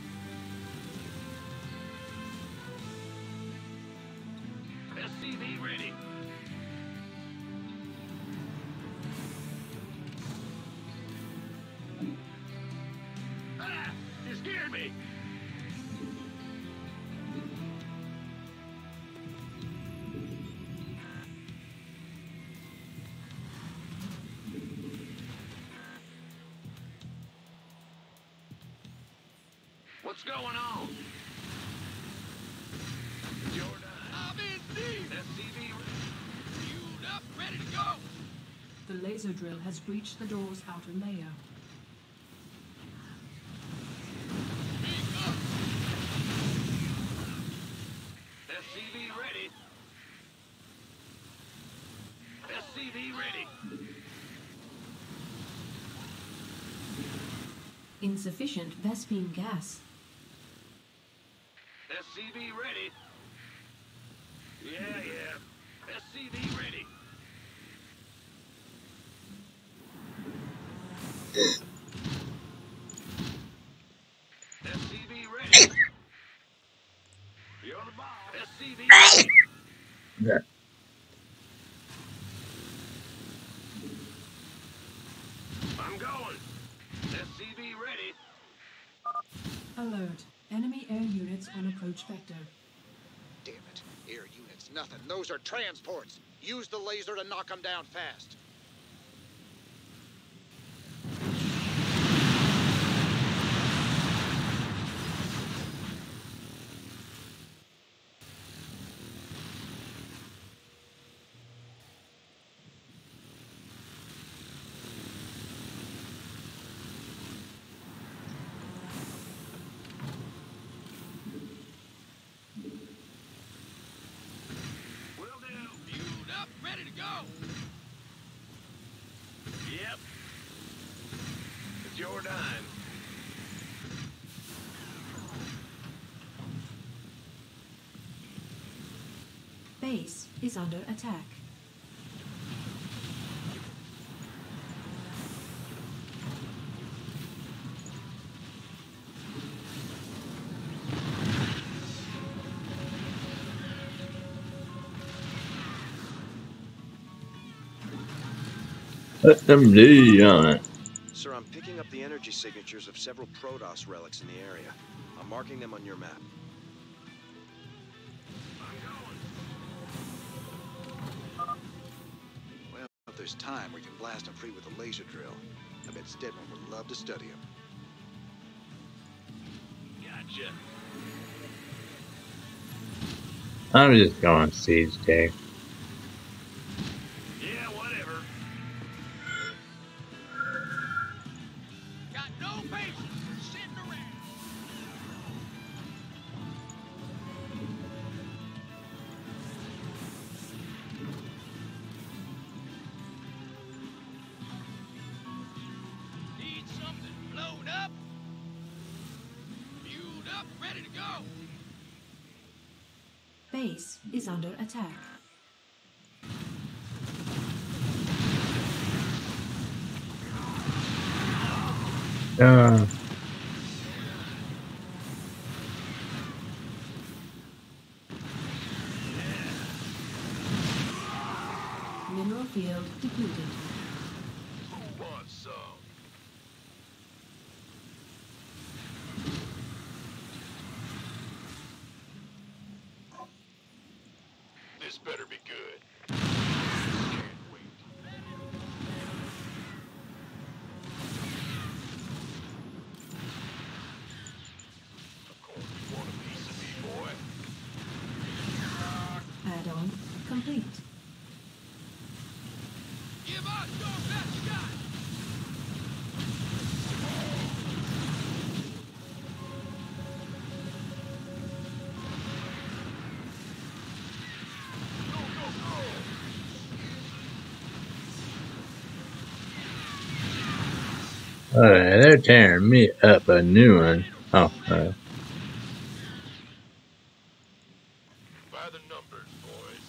SCV ready. Ah! You scared me! What's going on? Jordan. I'm in deep. SCV fueled up, ready to go. The laser drill has breached the door's outer layer. SCV ready. SCV ready. Insufficient Vespene gas. SCV ready. Yeah. SCV ready. SCV ready. You're the boss. SCV ready. yeah. I'm going. SCV ready. Alert. Enemy air units on approach vector. Damn it. Air units, nothing. Those are transports. Use the laser to knock them down fast. go! Yep. It's your dime. Base is under attack. Let them do on it. Sir, I'm picking up the energy signatures of several Protoss relics in the area. I'm marking them on your map. Well, if there's time, we can blast them free with a laser drill. I bet Stedman would love to study them. Gotcha. I'm just going siege tank. Yeah, whatever. Got no patience for sitting around. Need something blown up? Fueled up, ready to go. Base is under attack. Mineral field depleted. Who wants some? This better be good. Can't wait. Of course, you want a piece of me, boy. Add-on complete. Give us your best shot. Alright, they're tearing me up a new one. Oh, alright. By the numbers, boys.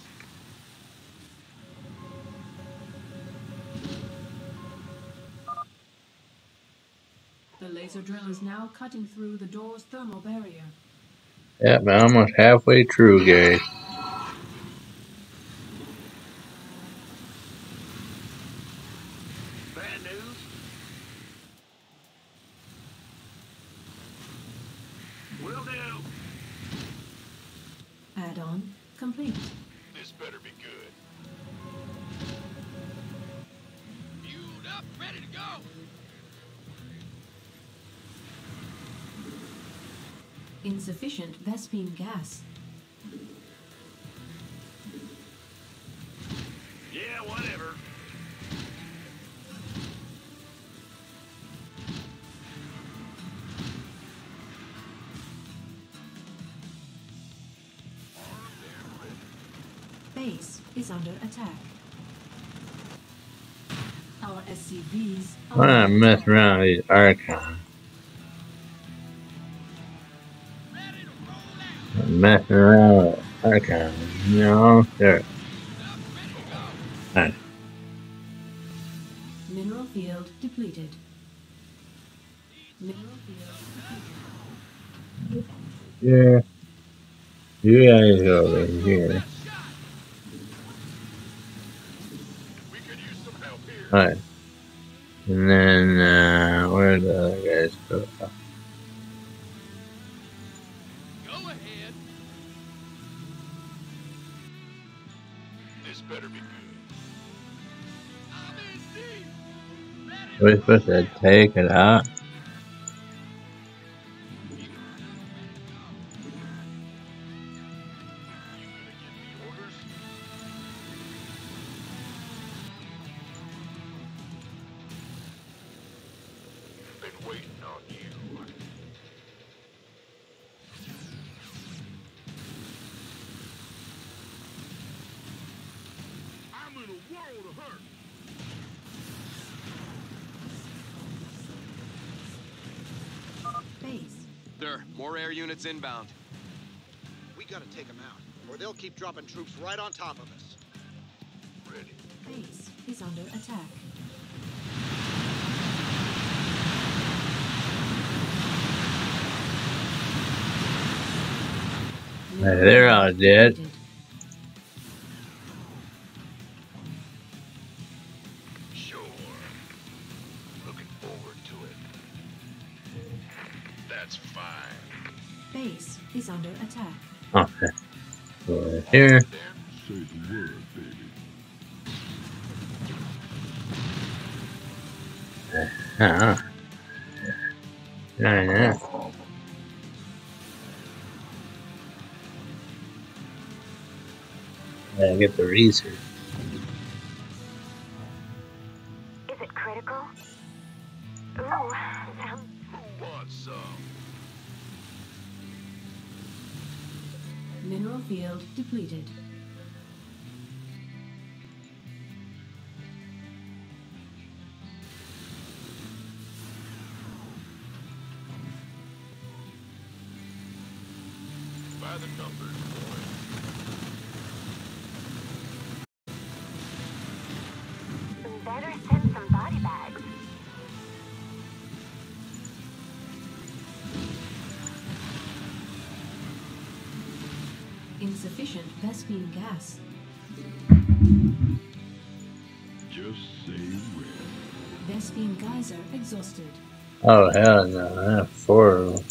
The laser drill is now cutting through the door's thermal barrier. Yep, I'm almost halfway through, guys. Bad news? Will do. Add-on complete. This better be good. Fueled up, ready to go. Insufficient Vespene gas. Yeah, whatever. Base is under attack. Our SCVs Why not mess around with these Archons? Messing around with Archons, you know? Sure. Alright. Mineral field depleted. Mineral field depleted. Yeah. You guys go over here. Alright. And then, where did the other guys go? Go ahead. This better be good. I'm in deep. We're supposed to take it out. Been waiting on you. I'm gonna Base. There, more air units inbound. We gotta take them out, or they'll keep dropping troops right on top of us. Ready. Base is under attack. They're all dead. Sure. Looking forward to it. That's fine. Base is under attack. Okay. Go right here. Say the word, baby. Yeah. I get the research. Is it critical? Ooh, sounds... Who wants some? Mineral field depleted. By the numbers, boy. Better send some body bags. Insufficient Vespene gas. Just say when. Vespene geyser exhausted. Oh hell no! I have 4 of them.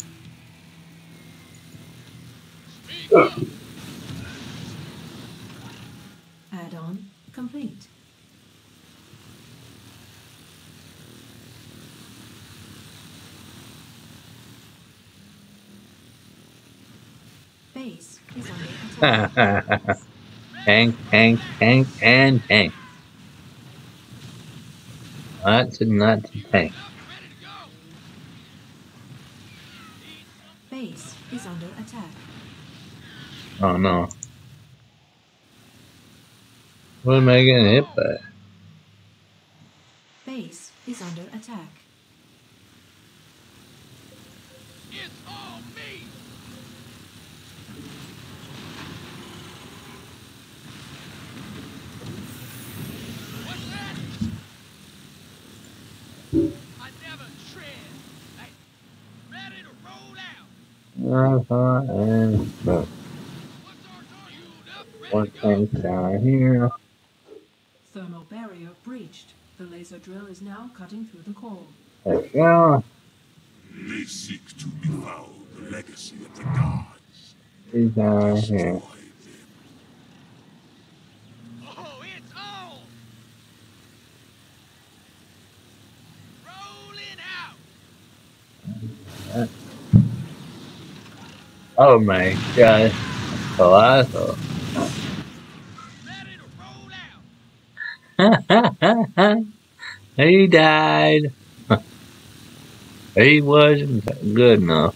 Add-on complete. Base is under attack. Tank, and tank. Lots and lots of tank. Base is under attack. Oh no. What am I getting hit by? Base is under attack. It's all me! What's that? I never tread. Hey, ready to roll out. And no. One tank down here. Thermal barrier breached. The laser drill is now cutting through the core. There we go. They seek to befoul the legacy of the gods. He's down here. Oh, it's on! Rolling out! Oh my god. Colossal. He died. He wasn't good enough.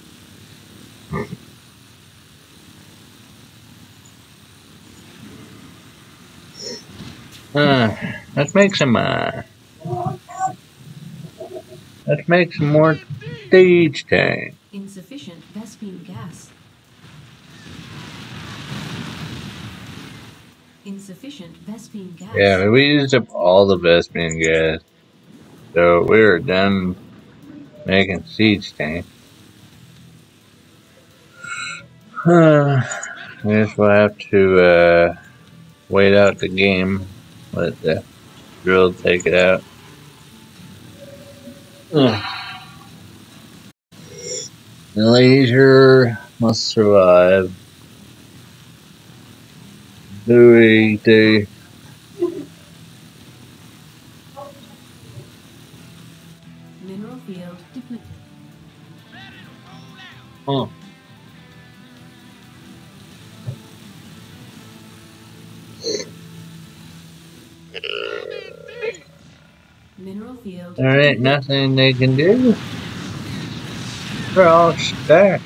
Let's make some more stage tank. Insufficient Vespene gas. Insufficient Vespene gas. Yeah, we used up all the Vespene gas. So we were done making siege tank. I guess we'll have to wait out the game. Let the drill take it out. The laser must survive. Mineral field depleted. Oh. Mineral field. There ain't nothing they can do. They're all stacked.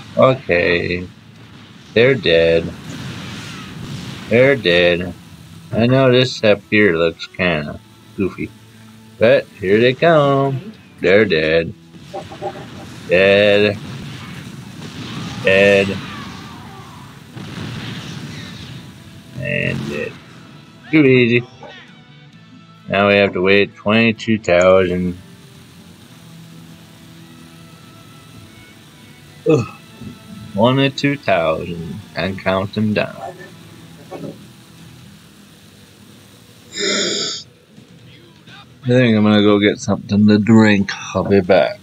Okay. They're dead. They're dead. I know this up here looks kinda goofy. But here they come. They're dead. Dead. Dead. And dead. Too easy. Now we have to wait 22,000. Only 2,000 and count them down. I think I'm gonna go get something to drink. I'll be back.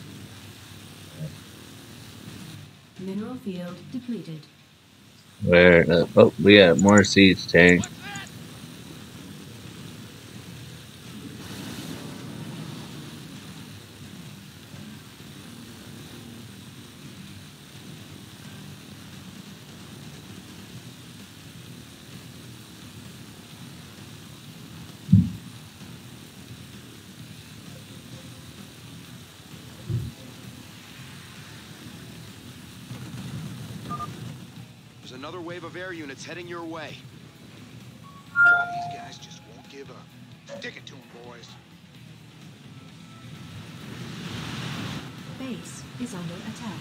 Mineral field depleted. Where? Oh, we got more seeds tank. There's another wave of air units heading your way. These guys just won't give up. Stick it to them, boys. Base is under attack.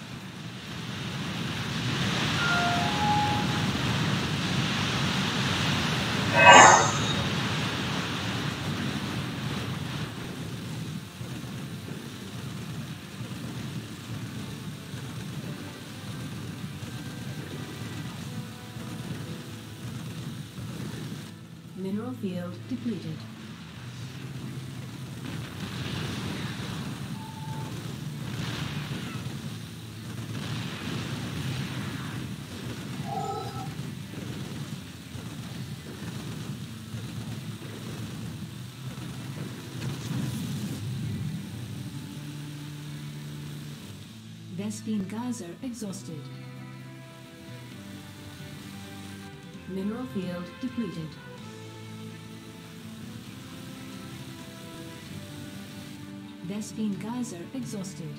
Mineral field depleted. Vespine geyser exhausted. Mineral field depleted. Vespine geyser exhausted.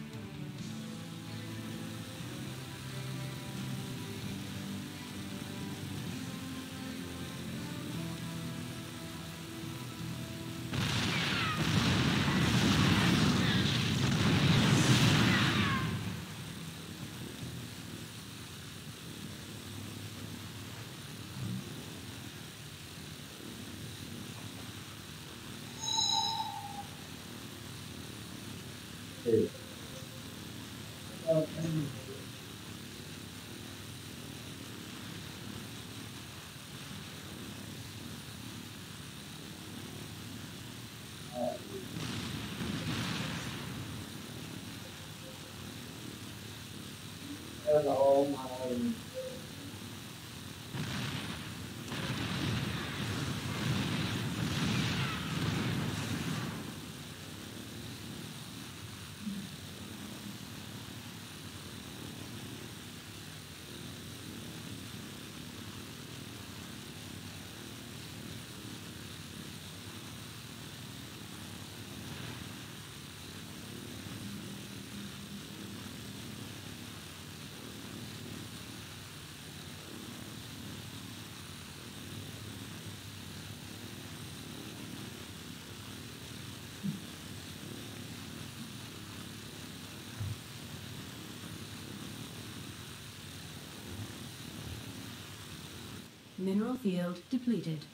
Mineral field depleted.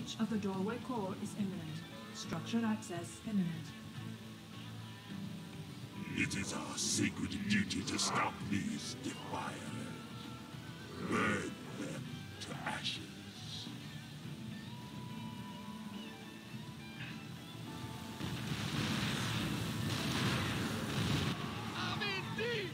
Breach of the doorway core is imminent. Structure access imminent. It is our sacred duty to stop these defilers. Burn them to ashes. I'm in deep.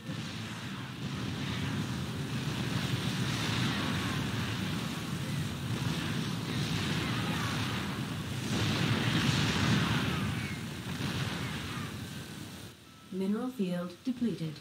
Mineral field depleted.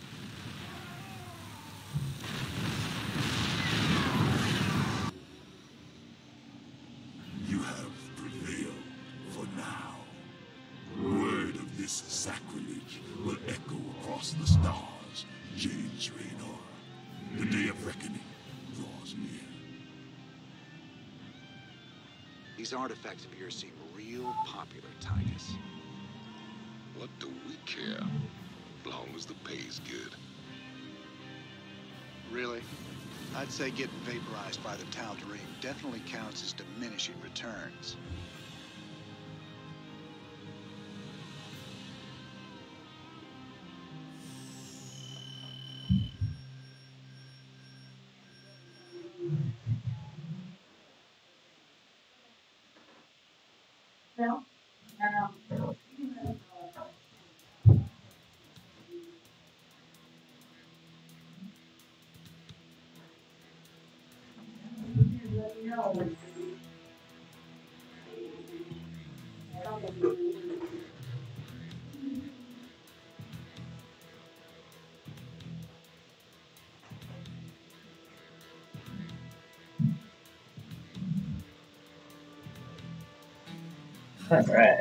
You have prevailed for now. Word of this sacrilege will echo across the stars, James Raynor. The day of reckoning draws near. These artifacts of yours seem real popular, Titus. What do we care? Long as the pay's good. Really? I'd say getting vaporized by the Tal'Darim definitely counts as diminishing returns. No? All right.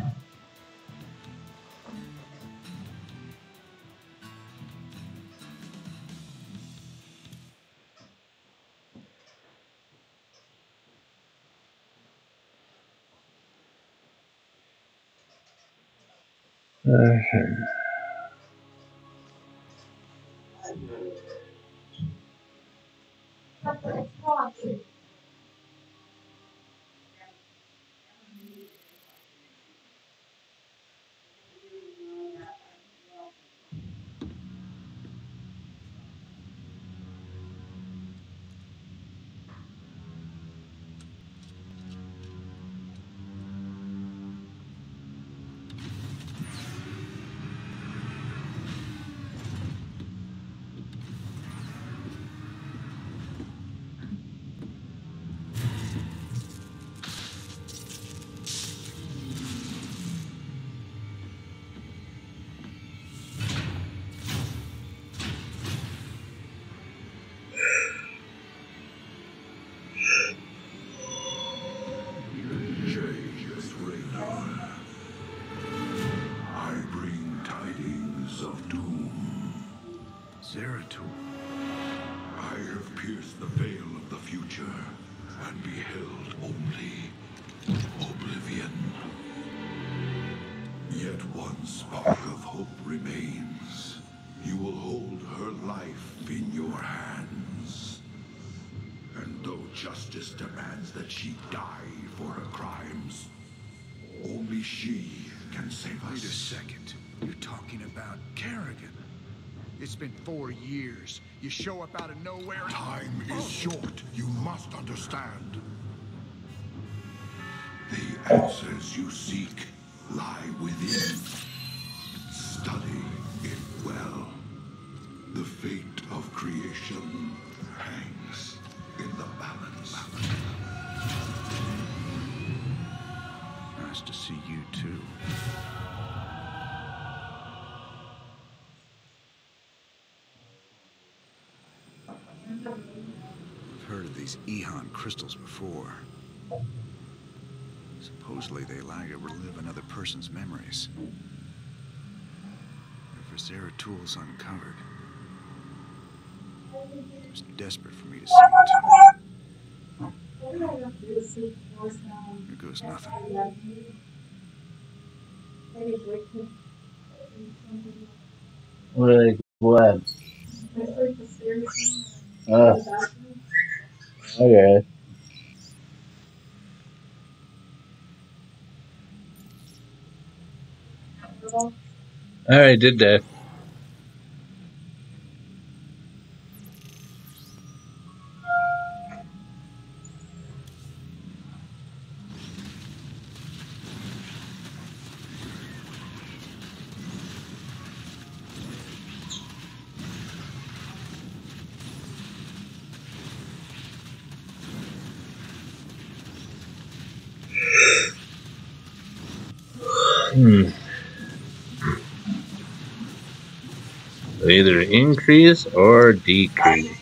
James Raynor. I bring tidings of doom. Zeratul. I have pierced the veil of the future and beheld only oblivion. Yet one spark of hope remains. You will hold her life in your hands. And though justice demands that she die for her crimes, only she can save us. Wait a second. You're talking about Kerrigan. It's been 4 years. You show up out of nowhere. Time is short. You must understand. The answers you seek lie within. Study it well. The fate of creation hangs in the balance. Nice to see you too. I've heard of these Ehon crystals before. Supposedly they allow you to relive another person's memories. If Zeratul's uncovered, it was desperate for me to see it too. Here goes nothing. What? Okay. Alright, did that. Either increase or decrease.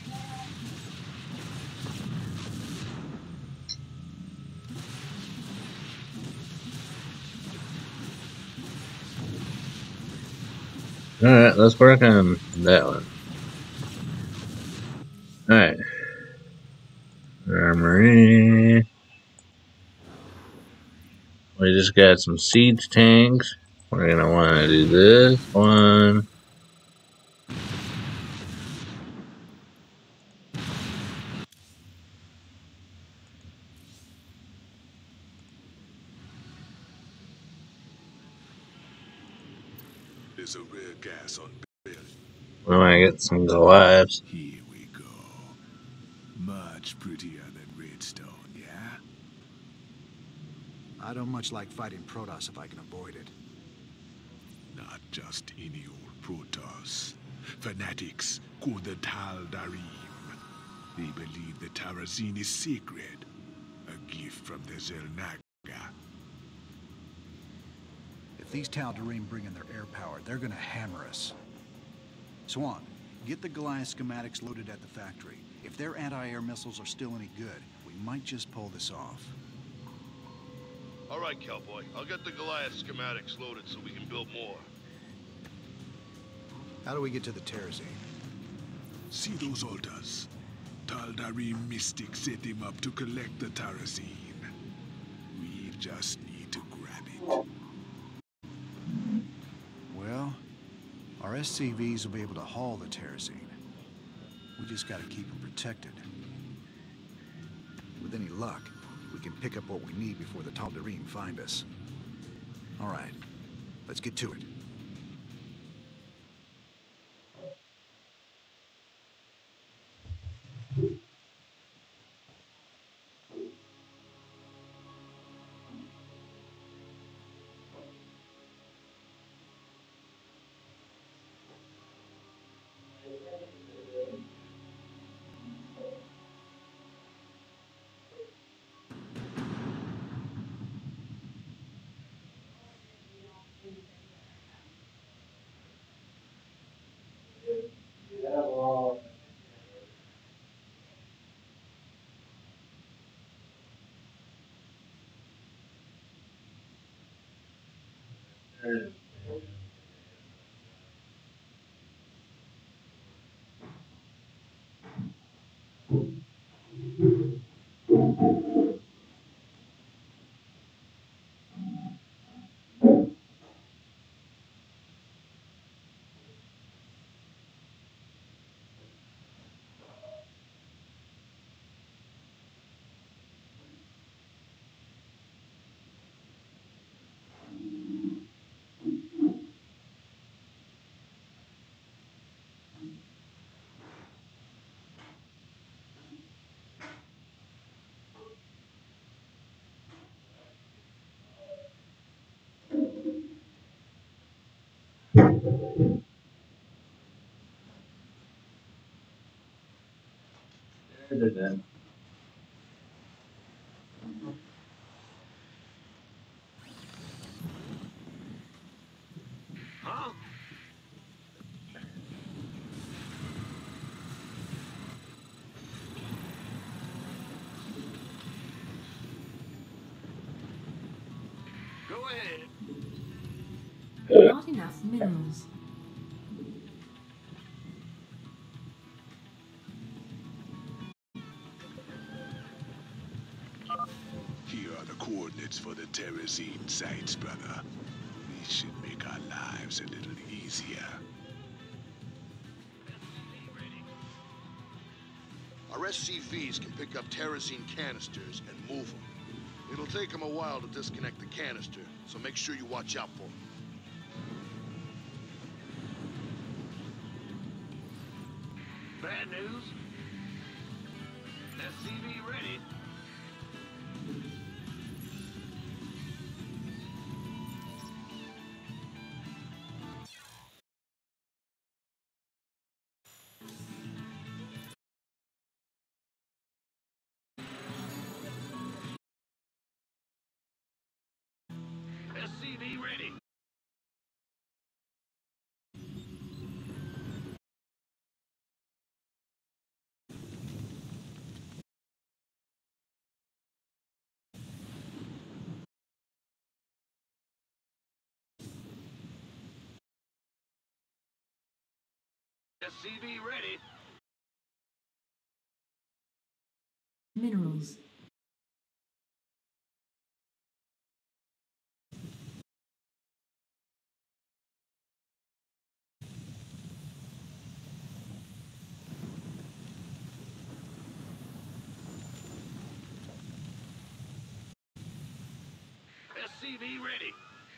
Alright, let's work on that one. Alright. Armory. We just got some siege tanks. We're gonna want to do this one. There's a rare gas on bed. We want to get some Goliaths. Here we go. Much prettier than redstone, yeah? I don't much like fighting Protoss if I can avoid it. Not just any old Protoss. Fanatics called the Tal'Darim. They believe the Terrazine is sacred. A gift from the Xel'Naga. If these Tal'Darim bring in their air power, they're gonna hammer us. Swan, get the Goliath schematics loaded at the factory. If their anti-air missiles are still any good, we might just pull this off. All right, Cowboy. I'll get the Goliath schematics loaded so we can build more. How do we get to the Terrazine? See those altars? Tal'Darim mystics set them up to collect the Terrazine. We just need to grab it. Well, our SCVs will be able to haul the Terrazine. We just gotta keep them protected. With any luck, we can pick up what we need before the Tal'Darim find us. All right, let's get to it. Huh? Go ahead. Not enough minerals. Here are the coordinates for the Terrazine sites, brother. These should make our lives a little easier. Our SCVs can pick up Terrazine canisters and move them. It'll take them a while to disconnect the canister, so make sure you watch out for them. Bad news. SCV ready. SCV ready. SCV ready. Minerals. SCV ready.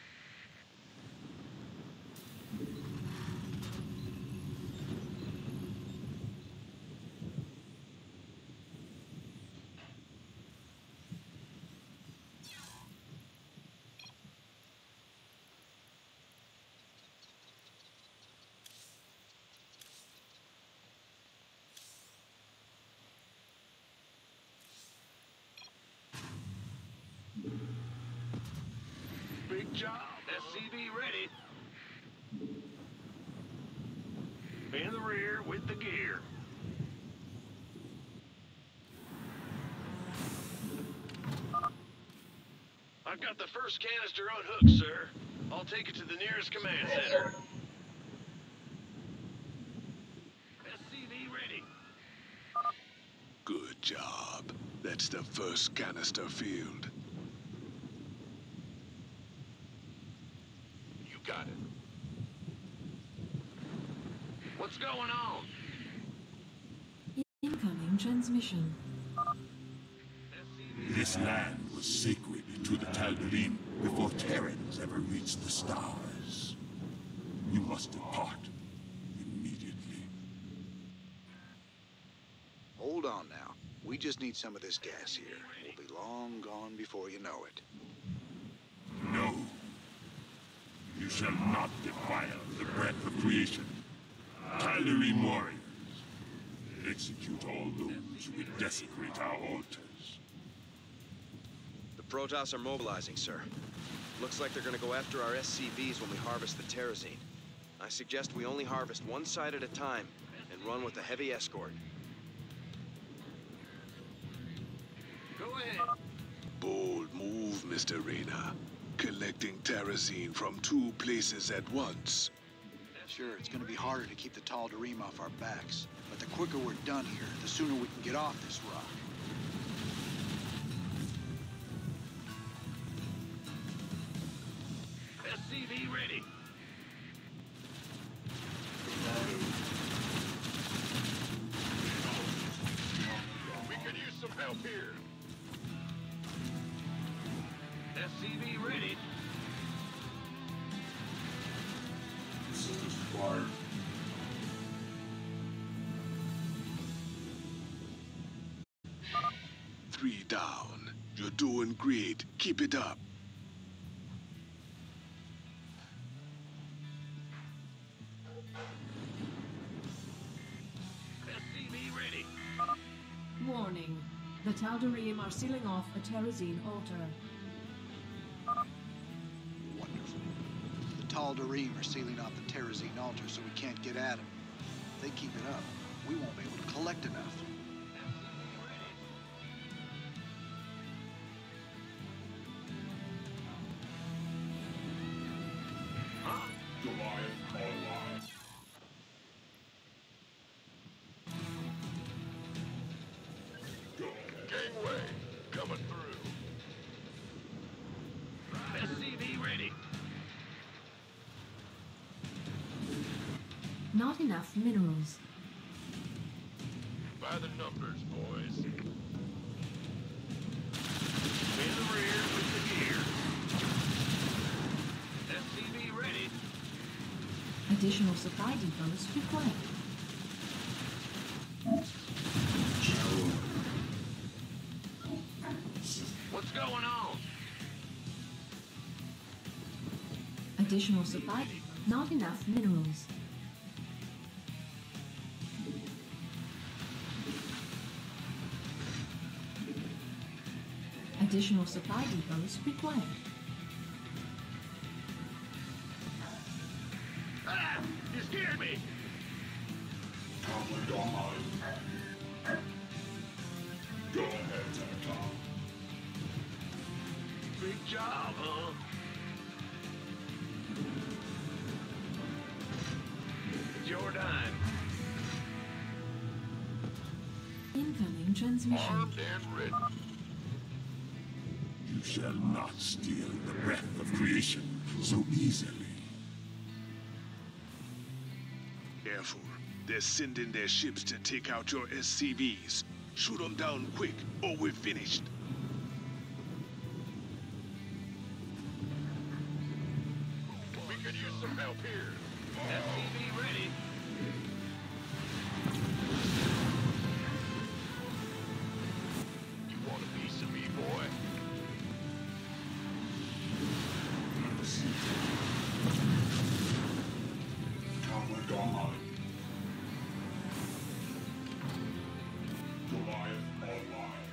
Big job. SCV ready. In the rear with the gear. I've got the first canister unhooked, sir. I'll take it to the nearest command center. SCV ready. Good job. That's the first canister filled. You got it. What's going on? Incoming transmission. This land was sacred to the Tal'Darim before Terrans ever reached the stars. You must depart immediately. Hold on now. We just need some of this gas here. We'll be long gone before you know it. No. You shall not defile the breath of creation. Tal'Darim warriors, execute all those who would desecrate our altars. The Protoss are mobilizing, sir. Looks like they're gonna go after our SCVs when we harvest the Terrazine. I suggest we only harvest one side at a time and run with a heavy escort. Go ahead. Bold move, Mr. Reyna. Collecting Terrazine from two places at once. Sure, it's gonna be harder to keep the Tal'Darim off our backs. But the quicker we're done here, the sooner we can get off this rock. SCV ready. We could use some help here. SCV ready. Fire. 3 down. You're doing great. Keep it up. SCV ready. Warning. The Tal'Darim are sealing off a Terrazine altar. Wonderful. The Tal'Darim are sealing off the Terrazine altar so we can't get at them. If they keep it up, we won't be able to collect enough. Goliath online. Gangway coming through. SCV ready. Not enough minerals. By the numbers, boys. In the rear with the gear. SCV ready. Additional supply depots required. Additional supply. Not enough minerals. Additional supply depots required. Ah! You scared me! Go ahead, Tacom. Big job, huh? Jordan. Incoming transmission. Armed and ready. You shall not steal the breath of creation so easily. Careful. They're sending their ships to take out your SCVs. Shoot them down quick, or we're finished. We could use some help here. SCV ready. You want a piece of me, boy? Commodore. Goliath online.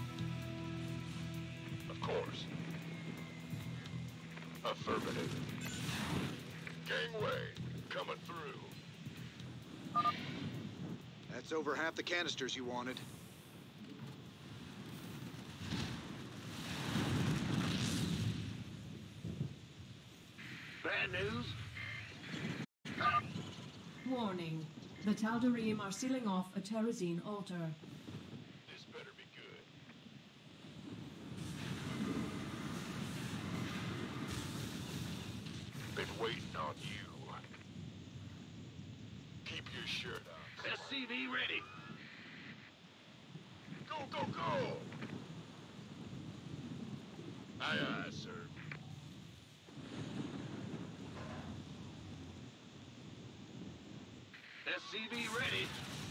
Of course. Affirmative. Gangway, coming through. That's over half the canisters you wanted. Bad news? Warning. The Tal'Darim are sealing off a Terrazine altar. This better be good. Been waiting on you. Keep your shirt on. SCV ready. Go, go, go! Aye, aye, sir. SCV ready.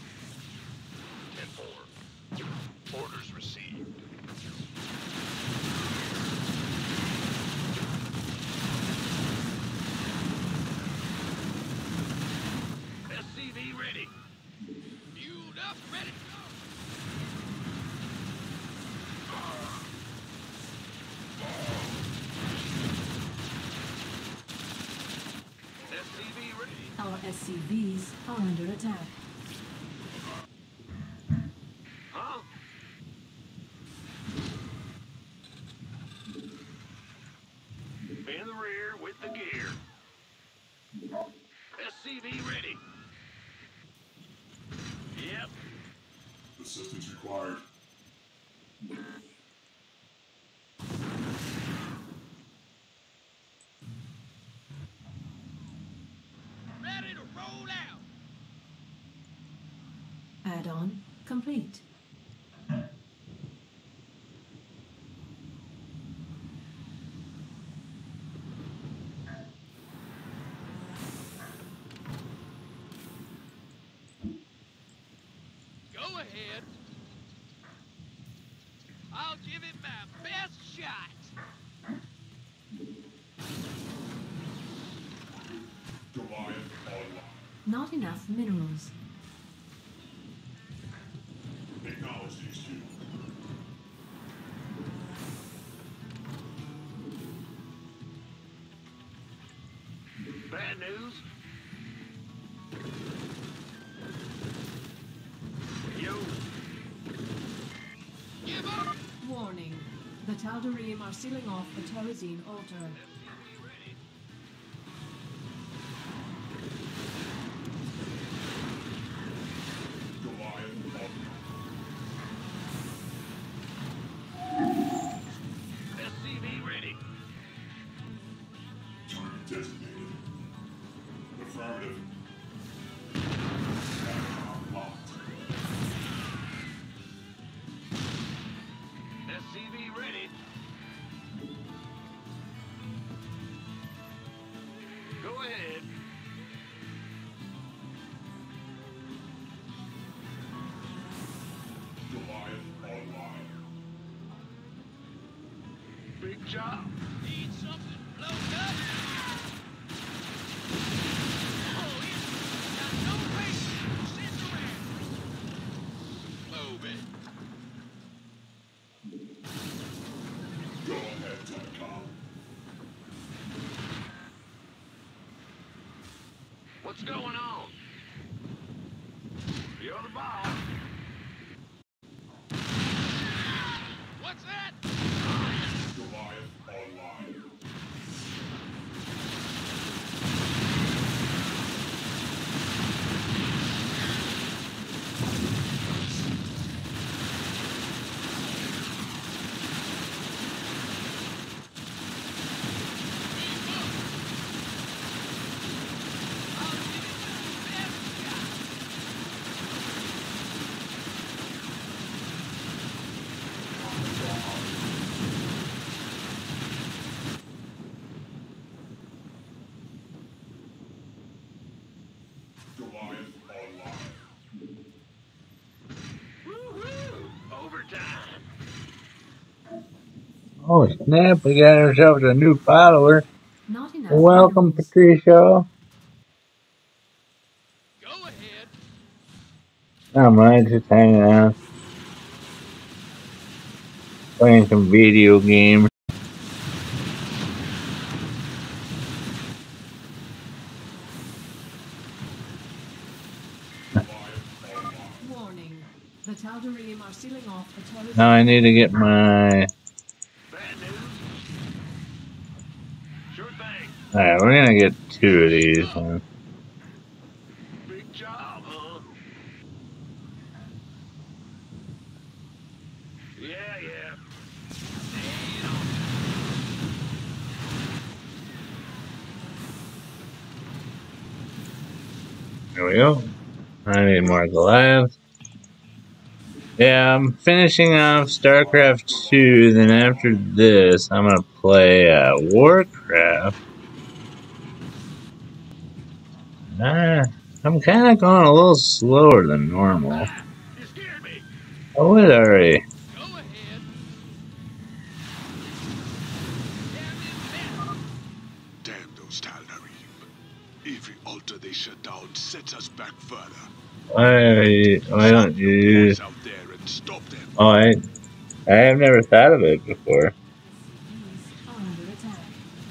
10-4. Orders received. SCV ready. Fueled up, ready to go. SCV ready. Our SCVs are under attack. Huh? In the rear with the gear. SCV ready. Yep. Assistance required. Ready to roll out. Add-on complete. Go ahead. I'll give it my best shot. Goliath online. Not enough minerals. Acknowledge these two. Bad news? Yo. Give up! Warning. The Tal'Darim are sealing off a Terrazine altar. Goliath online. SCV ready. Target designated. Affirmative. Satcom locked. SCV ready. Go ahead. Goliath online. Big job. Need something blown up? What's going on? You're the boss. What's that? Goliath online. Goliath online. Woo-hoo! Overtime. Oh snap, we got ourselves a new follower. Not enough Welcome, minerals. Patricia. Go ahead. Not much, just hanging out. Playing some video games. Warning. The Tal'Darim are sealing off the terrace. Now I need to get my... Bad news? Sure thing. Alright, we're gonna get 2 of these. Big job, huh? Yeah, yeah. There we go. I need more Goliaths. Yeah, I'm finishing off StarCraft 2, then after this, I'm gonna play Warcraft. I'm kinda going a little slower than normal. You scared me. Oh, it already. Go ahead. Damn those Tal'Darim. Every altar they shut down sets us back further. Why don't you use... Out there and stop them. Oh, I have never thought of it before. Under attack.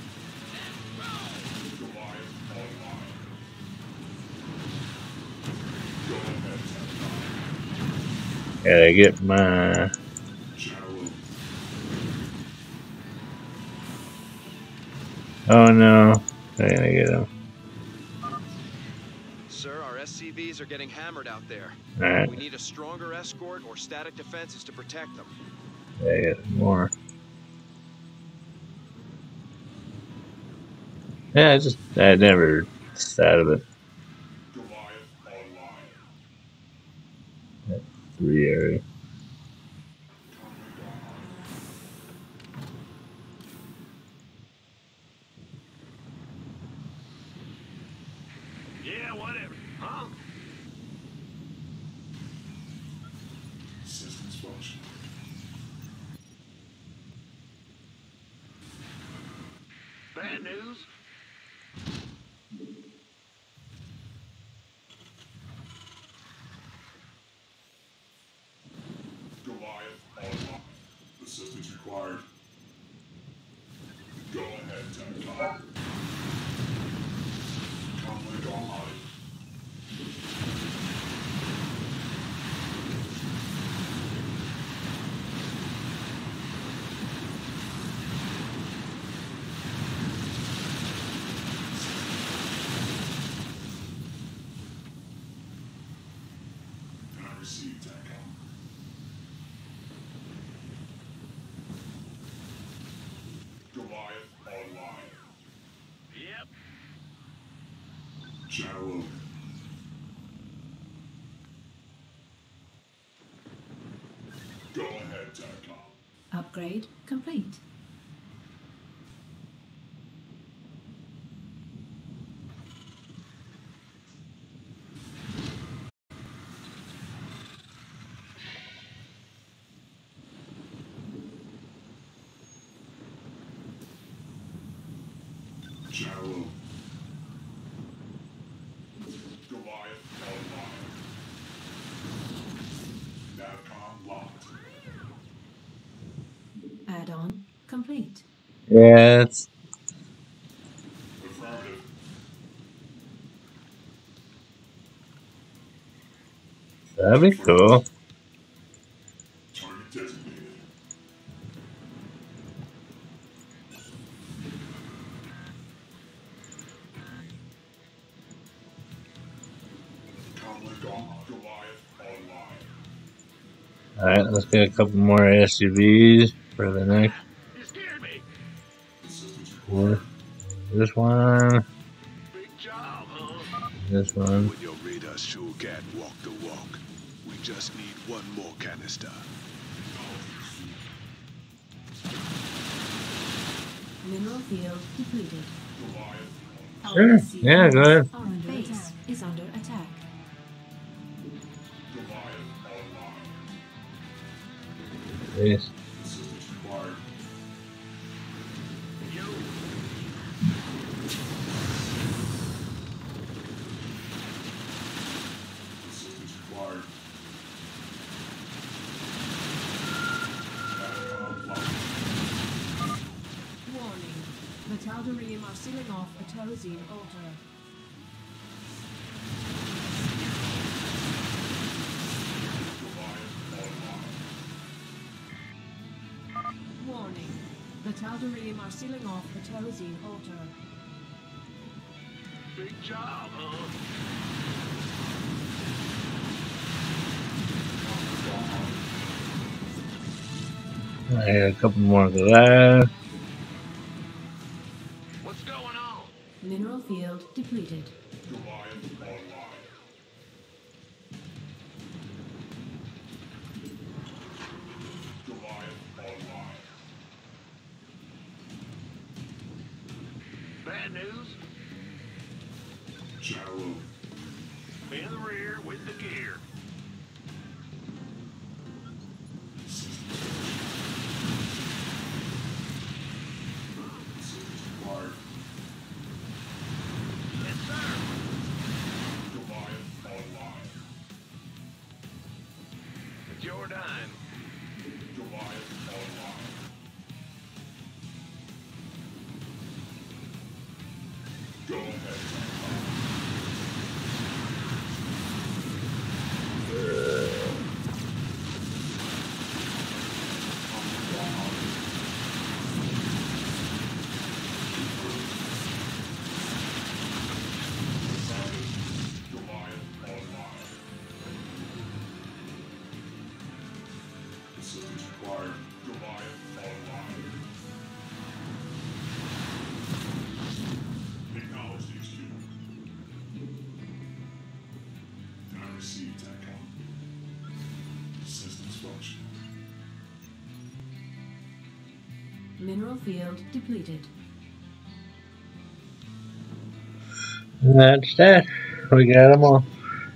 Gotta get my... Oh no, I'm gonna get him. Sir, our SCVs are getting hammered out there. Alright. We need a stronger escort or static defenses to protect them. I get more. Yeah, I never thought of it. That's 3 area. Yeah, whatever. Huh? Systems function. Bad news? Goliath online. Assistance required. Go ahead, Tacom. Comlink online. I received Tacom. Goliath online. Yep. Channel open. Go ahead, Tacom. Upgrade complete. Channel open. Goliath online. Navcom locked. Add-on complete. Yeah, it's... Affirmative. That'd be cool. Target designated. Alright, let's get a couple more SUVs for the next. This one. This one. When your radar sure can't walk the walk, we just need one more canister. Mineral field depleted. Sure. Yeah, go ahead. Base is under attack. Yes. Warning. The Tal'Darim are sealing off a Terrazine altar. Warning. The Tal'Darim are sealing off the Terrazine altar. Big job, huh? I got a couple more of that. What's going on? Mineral field depleted. Bad news? General. In the rear with the gear. Yes, sir. It's your dime. Go ahead. Assistance required. Goliath online. Acknowledged HQ. I received TACOM. Systems functional. Mineral field depleted. That's that. We got them all.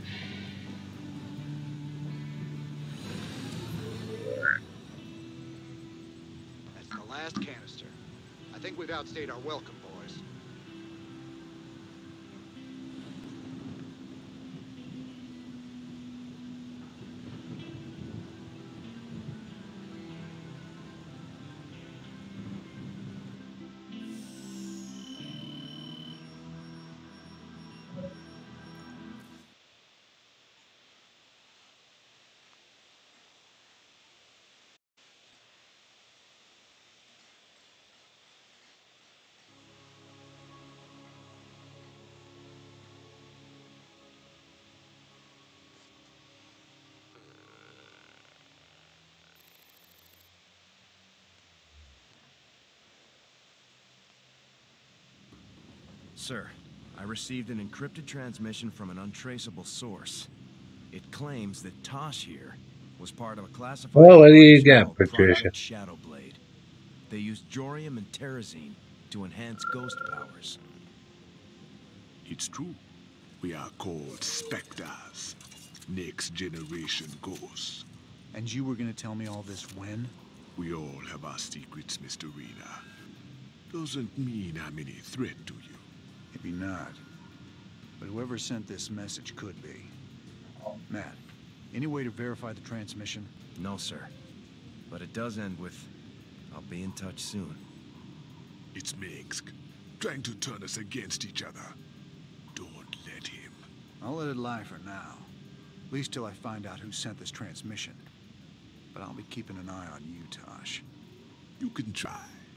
That's the last canister. I think we've outstayed our welcome, boys. Sir, I received an encrypted transmission from an untraceable source. It claims that Tosh here was part of a classified Well, what do you operation got, called Patricia? Project Shadowblade. They used Jorium and Terrazine to enhance ghost powers. It's true. We are called Spectres. Next generation ghosts. And you were gonna tell me all this when? We all have our secrets, Mr. Rena. Doesn't mean I'm any threat to you. Maybe not. But whoever sent this message could be. Matt, any way to verify the transmission? No, sir. But it does end with, I'll be in touch soon. It's Minsk, trying to turn us against each other. Don't let him. I'll let it lie for now. At least till I find out who sent this transmission. But I'll be keeping an eye on you, Tosh. You can try.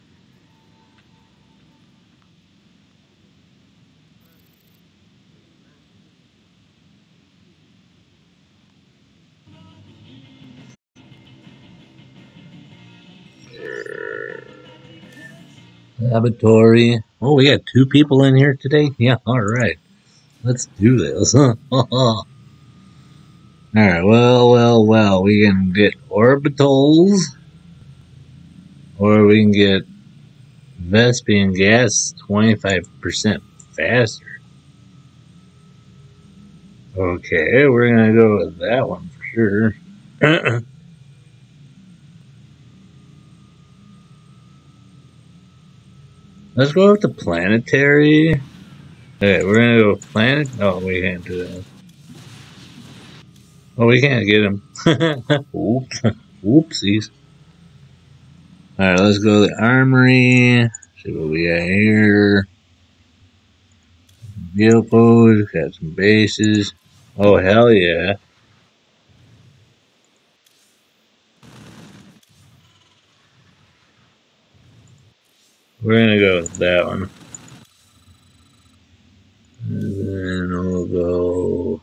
Laboratory. Oh, we got 2 people in here today? Yeah, alright. Let's do this. Alright, well. We can get orbitals. Or we can get Vespian gas 25% faster. Okay, we're gonna go with that one for sure. Let's go with the planetary. Okay, we're gonna go with planet. Oh, we can't do that. Oh, we can't get him. Oops. Whoopsies. Alright, let's go to the armory. See what we got here. Vehicles, got some bases. Oh, hell yeah. We're gonna go with that one. And then we'll go.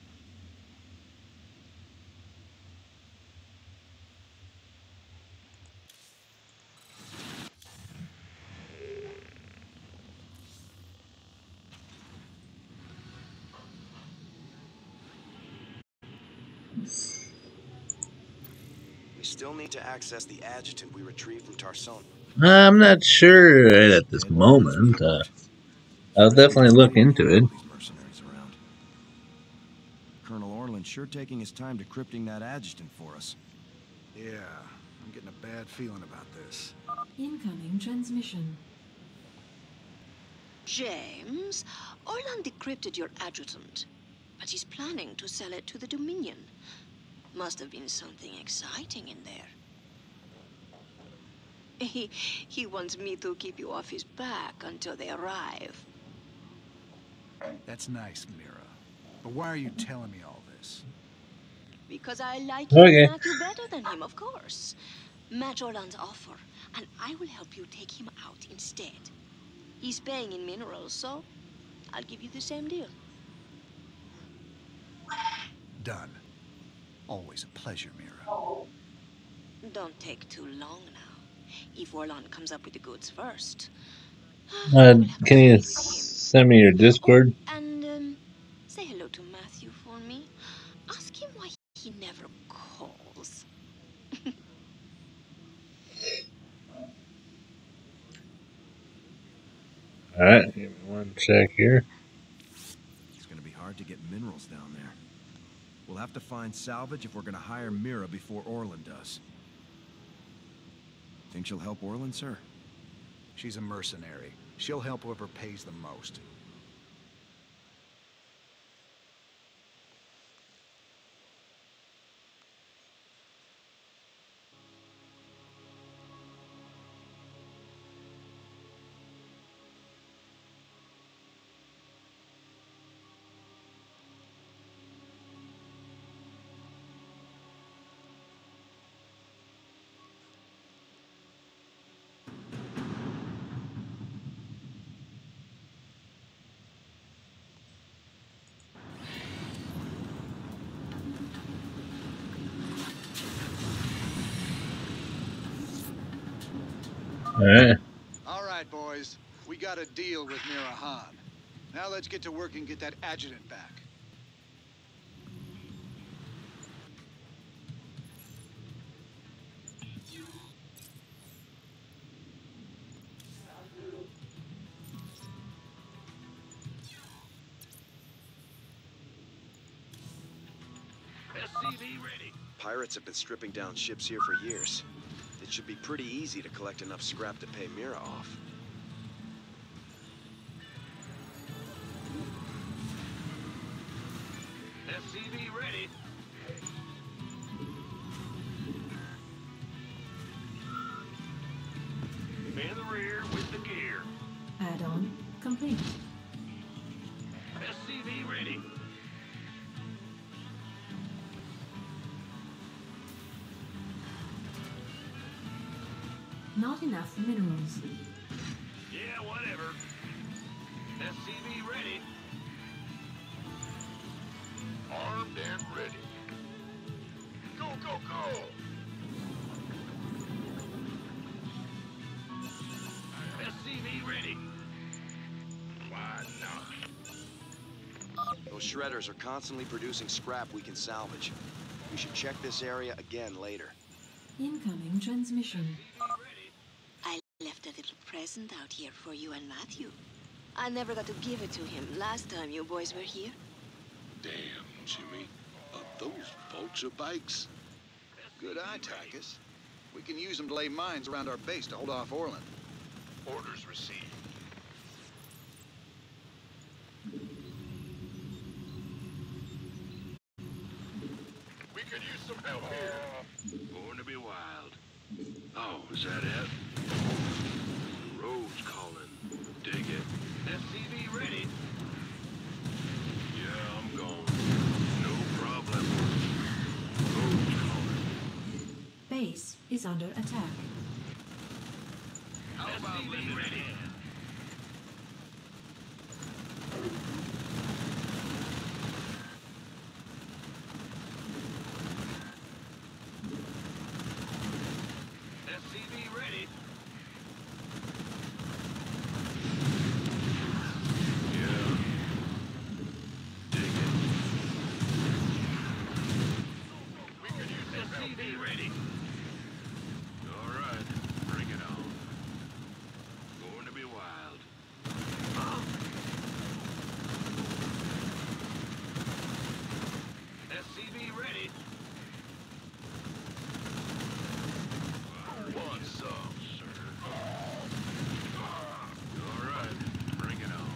We still need to access the adjutant we retrieved from Tarson. I'm not sure right at this moment. I'll definitely look into it. Colonel Orland sure taking his time decrypting that adjutant for us. Yeah, I'm getting a bad feeling about this. Incoming transmission. James, Orland decrypted your adjutant, but he's planning to sell it to the Dominion. Must have been something exciting in there. He wants me to keep you off his back until they arrive. That's nice, Mira. But why are you telling me all this? Because I like you Okay. and Matthew better than him, of course. Match Orland's offer, and I will help you take him out instead. He's paying in minerals, so I'll give you the same deal. Done. Always a pleasure, Mira. Don't take too long now. If Orland comes up with the goods first. Can you send me your Discord? And say hello to Matthew for me. Ask him why he never calls. Alright, give me one check here. It's gonna be hard to get minerals down there. We'll have to find salvage if we're gonna hire Mira before Orland does. Think she'll help Orland, sir? She's a mercenary. She'll help whoever pays the most. Alright. All right, boys. We got a deal with Mira Han. Now let's get to work and get that adjutant back. SCV ready. Pirates have been stripping down ships here for years. It should be pretty easy to collect enough scrap to pay Mira off. SCV ready. Man the rear with the gear. Add-on complete. SCV ready. not enough minerals. Yeah, whatever. SCV ready. Armed and ready. Go, go, go! SCV ready. Why not? Those shredders are constantly producing scrap we can salvage. We should check this area again later. Incoming transmission. I left a little present out here for you and Matthew. I never got to give it to him last time you boys were here. Damn, Jimmy. Those vulture bikes? Good eye, Tychus. We can use them to lay mines around our base to hold off Orland. Orders received. We could use some help here. Born to be wild. Oh, is that it? Road's calling. Dig it. SCV ready. Yeah, I'm gone. No problem. Road's calling. Base is under attack. How about SCV ready? SCV ready. Yeah. Dig it. We could use SCV ready. All right, bring it on. Born to be wild. SCV ready. Want some, sir? All right, bring it on.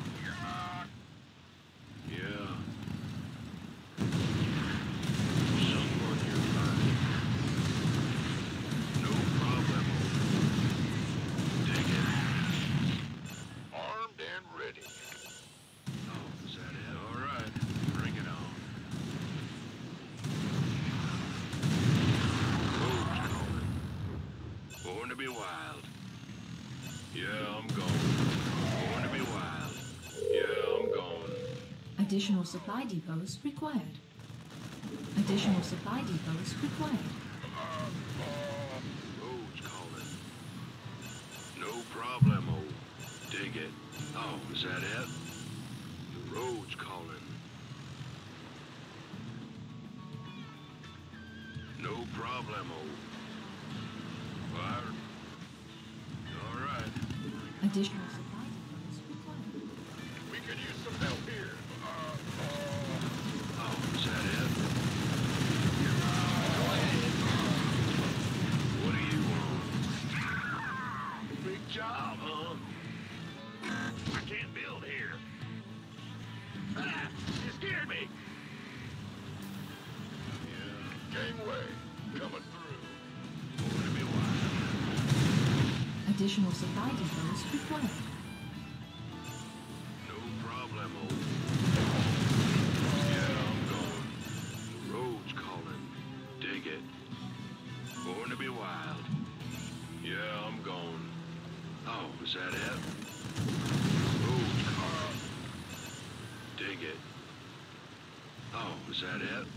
Yeah. Someone you're fine. No problem. Dig it. Armed and ready. Oh, is that it? All right, bring it on. Road's calling. Born to be wild. Yeah, I'm going. Born to be wild. Yeah, I'm going. Additional supply depots required. Additional supply depots required. Road's calling. No problemo. Dig it. Oh, is that it? The road's calling. No problemo. Fire. All right. Additional supply depots required. We could use some help here. Oh, is that it? What do you want? Big job, huh? I can't build here. Ah, you scared me. Yeah. Gangway, coming through. Born to be wild. Additional supply depots required. No problemo. Yeah, I'm going. The road's calling. Dig it. Born to be wild. Yeah, I'm going. Oh, is that it? Road's calling. Dig it. Oh, is that it?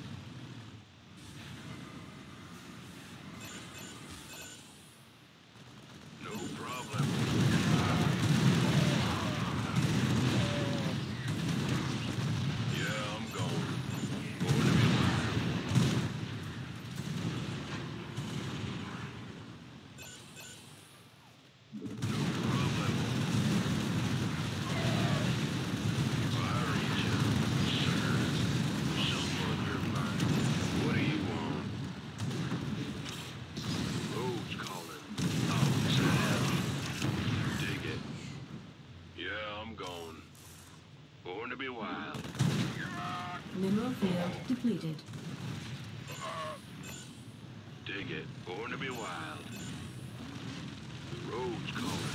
No problem. Yeah, I'm going. Born to be wild. No problem. Fire engine, sir. Someone you're mine. What do you want? Road's calling. Oh, is that it? Dig it. Yeah, I'm going. Born to be wild. Mineral field depleted. Dig it. Born to be wild. The road's calling.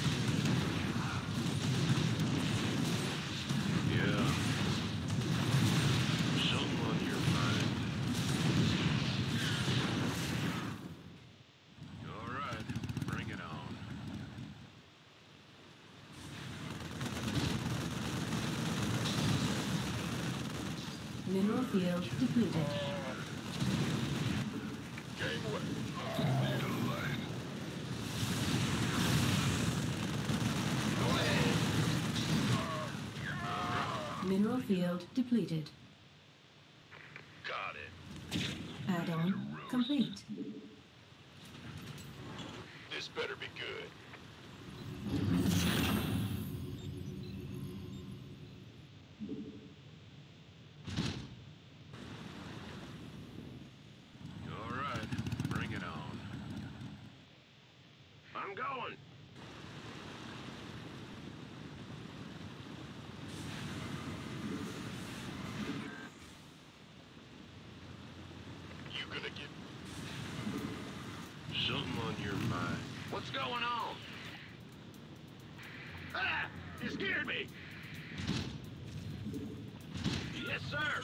Yeah. Someone you're fine. All right. Bring it on. Mineral field depleted. Mineral field depleted. Got it. Add-on complete. This better be good. All right, bring it on. I'm going. You gonna get something on your mind? What's going on? Ah! You scared me! Yes, sir!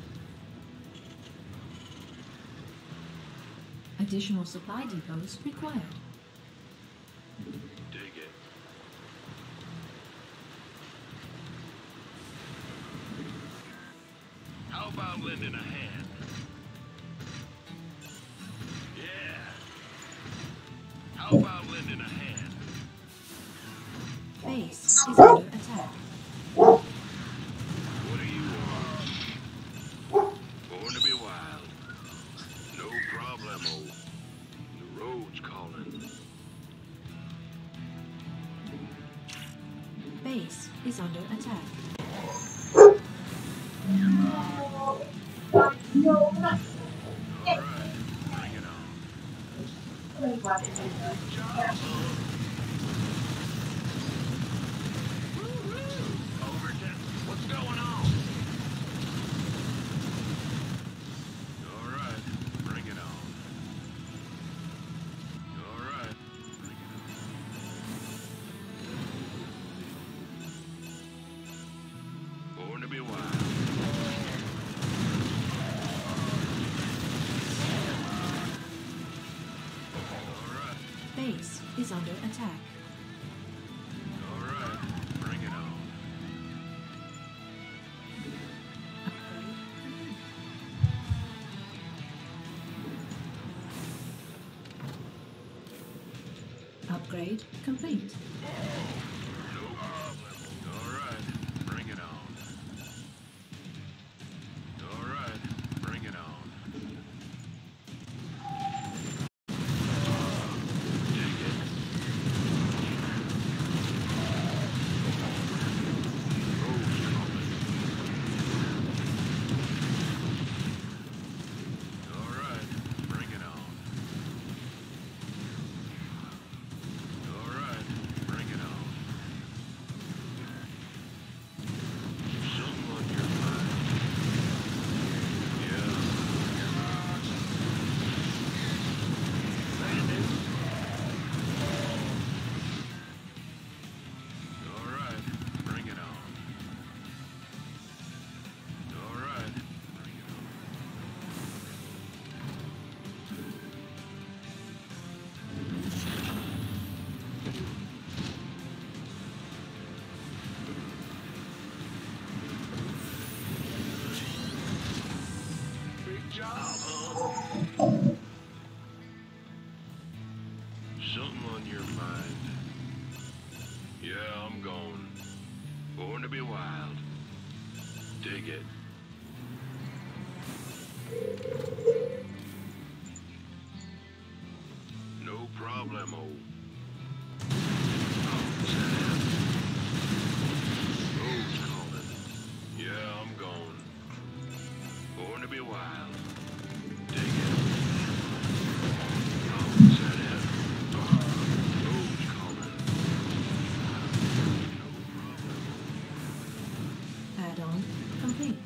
Additional supply depots required. Dig it. How about lending a hand? Yeah. How about lending a hand? Base is under attack. What do you want? Born to be wild. No problemo. The road's calling. Base is under attack. What's going on? All right, bring it on. All right, bring it on. Born to be wild. Base is under attack. All right, bring it on. Upgrade complete. No problem. All right, bring it on. All right, bring it on. Something on your mind? Yeah, I'm gone. Born to be wild. Dig it. No problemo. Road's calling. Yeah, I'm gone. Born to be wild. Dig it. Is that it? Road's calling. No problem. Add-on complete.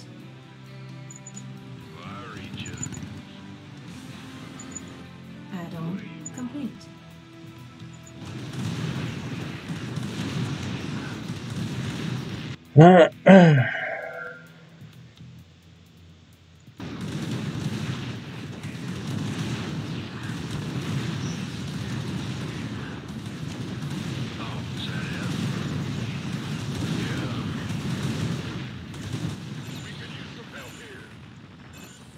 I read you. Add-on complete.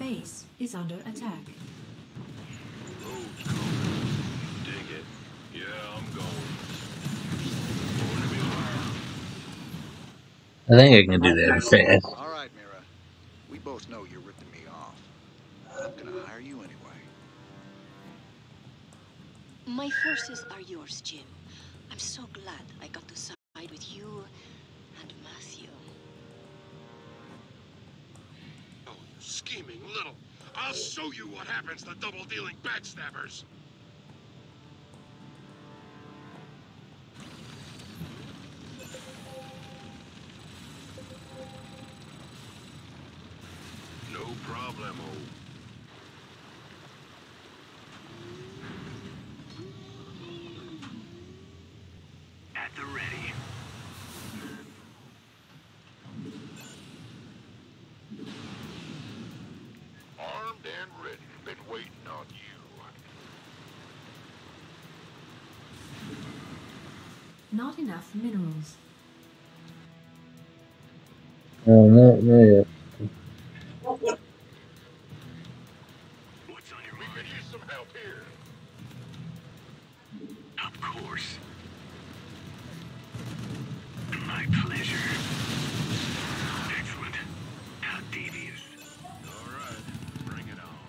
Base is under attack. Road's coming. Dig it. Yeah, I'm going. Going to be wild. I think I can do that fast. All right, Mira. We both know you're ripping me off. I'm gonna hire you anyway. My forces are yours, Jim. I'm so glad I got to side with you and Matthew. Oh, you scheming little. I'll show you what happens to double-dealing backstabbers. No problemo. At the ready. Armed and ready. Been waiting on you. Not enough minerals. Oh, no, yet. What's on your We could use some help here. Of course. My pleasure. Excellent. How devious. All right, bring it on.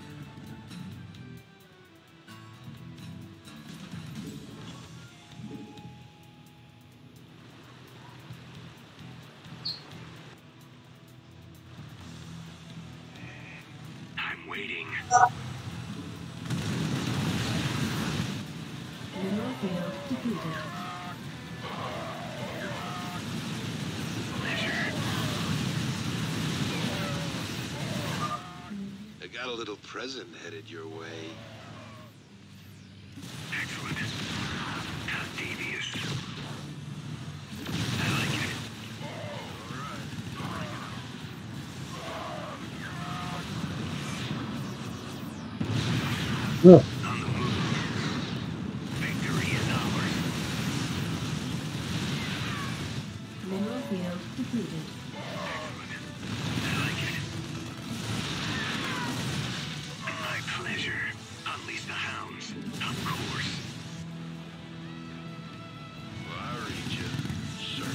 I'm waiting. Mineral field depleted. I got a little present headed your way. Excellent. How devious. I like it. Yeah. On the move. Victory is ours. Mineral field depleted. I like it. My pleasure. Unleash the hounds. Of course. Well, I read you, sir.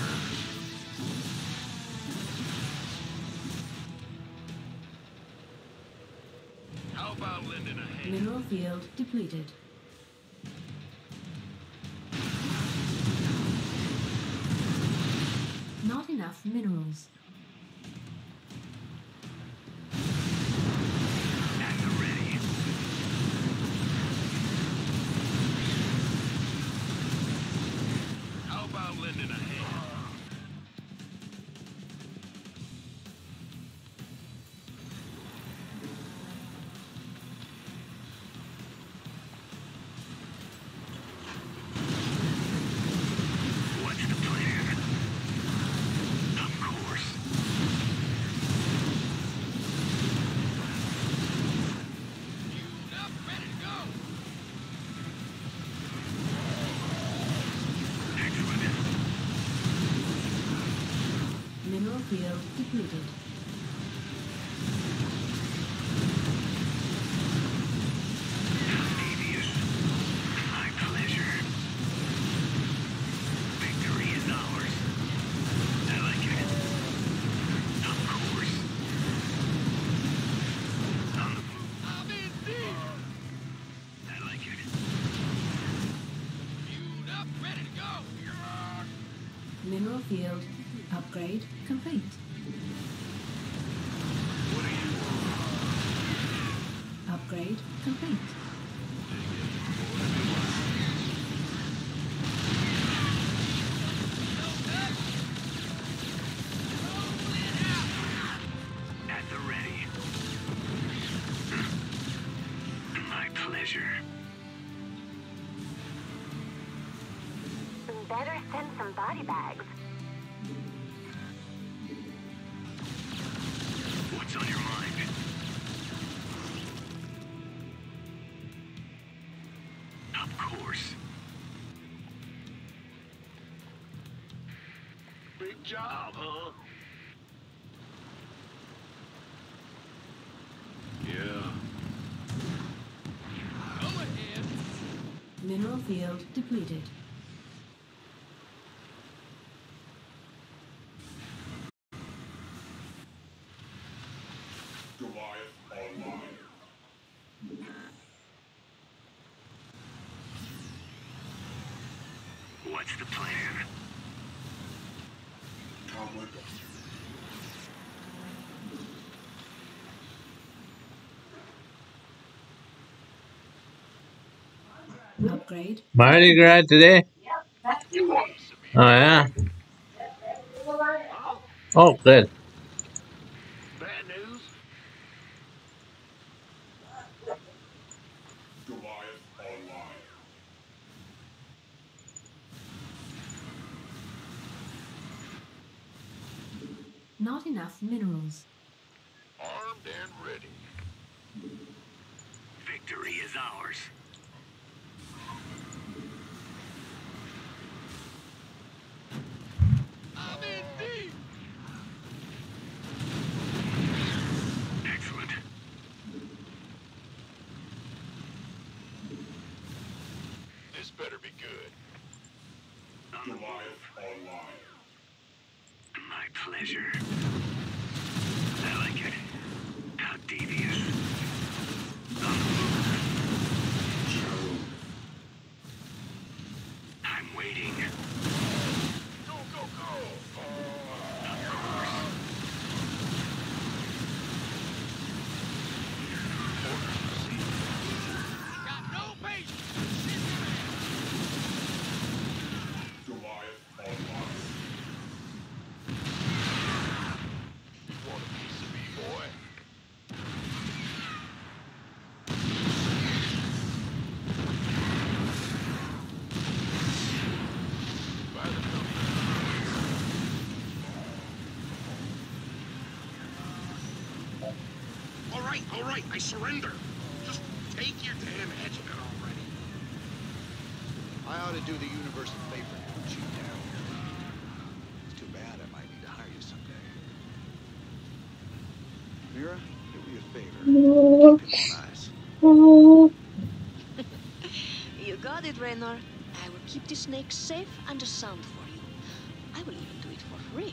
How about lending a hand? Mineral field depleted. Not enough minerals. At the ready. How about lending a hand? What's the plan? Of course. Excellent. Mineral field depleted. Devious. My pleasure. Victory is ours. I like it. Of course. On the move. I'm in deep. I like it. Queued up, ready to go. Mineral field upgrade complete. What do you want? Upgrade complete. At the ready. My pleasure. Better send some body bags. What's on your mind? Of course. Big job, huh? Yeah, Mineral field depleted. Goliath online. What's the plan? Tom Lincoln. Upgrade. Mardi Gras today? Oh, yeah? Oh, good. Bad news? Goliath online. Not enough minerals. Armed and ready. Victory is ours. I'm in deep. Excellent. This better be good. Goliath online. My pleasure. I like it. How devious. On the move. I'm waiting. Go, go, go. Of course. Got no patience. Goliath online. Want a piece of me, boy? By the All right, I surrender. Just take your damn hedgehog already. I ought to do the universe a favor and put you down. It's too bad I might need to hire you someday. Mira, do me a favor. Keep him on ice. You got it, Raynor. I will keep the snake safe and sound for you. I will even do it for free.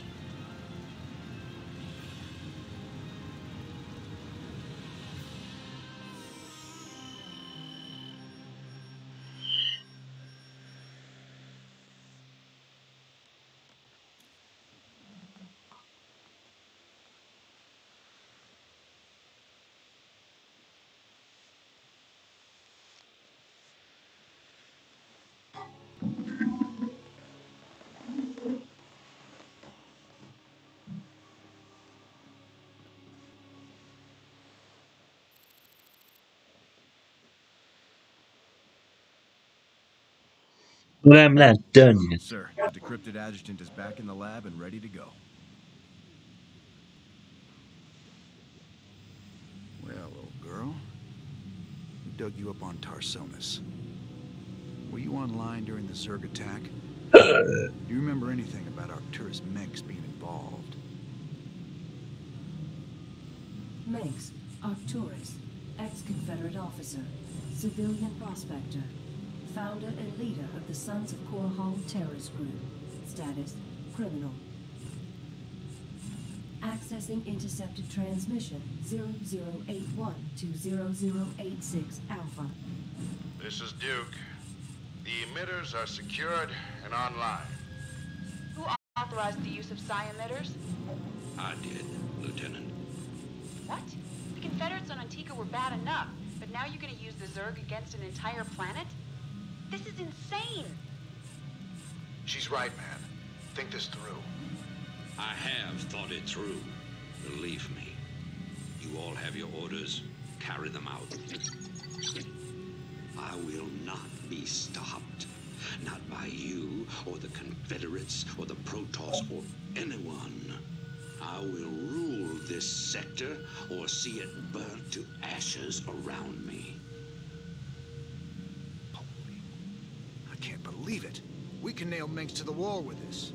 But I'm not done yet. Sir, the decrypted adjutant is back in the lab and ready to go. Well, little girl, who dug you up on Tarsonis? Were you online during the Zerg attack? Do you remember anything about Arcturus Mengsk being involved? Mengsk, Arcturus, ex-Confederate officer, civilian prospector, founder and leader of the Sons of Korhal terrorist group. Status, criminal. Accessing intercepted transmission 0081 to 0086 Alpha. This is Duke. The emitters are secured and online. Who authorized the use of psi emitters? I did, Lieutenant. What? The Confederates on Antigua were bad enough, but now you're gonna use the Zerg against an entire planet? This is insane! She's right, man. Think this through. I have thought it through. Believe me. You all have your orders. Carry them out. I will not be stopped. Not by you, or the Confederates, or the Protoss, or anyone. I will rule this sector, or see it burnt to ashes around me. I can't believe it. We can nail Mengsk to the wall with this.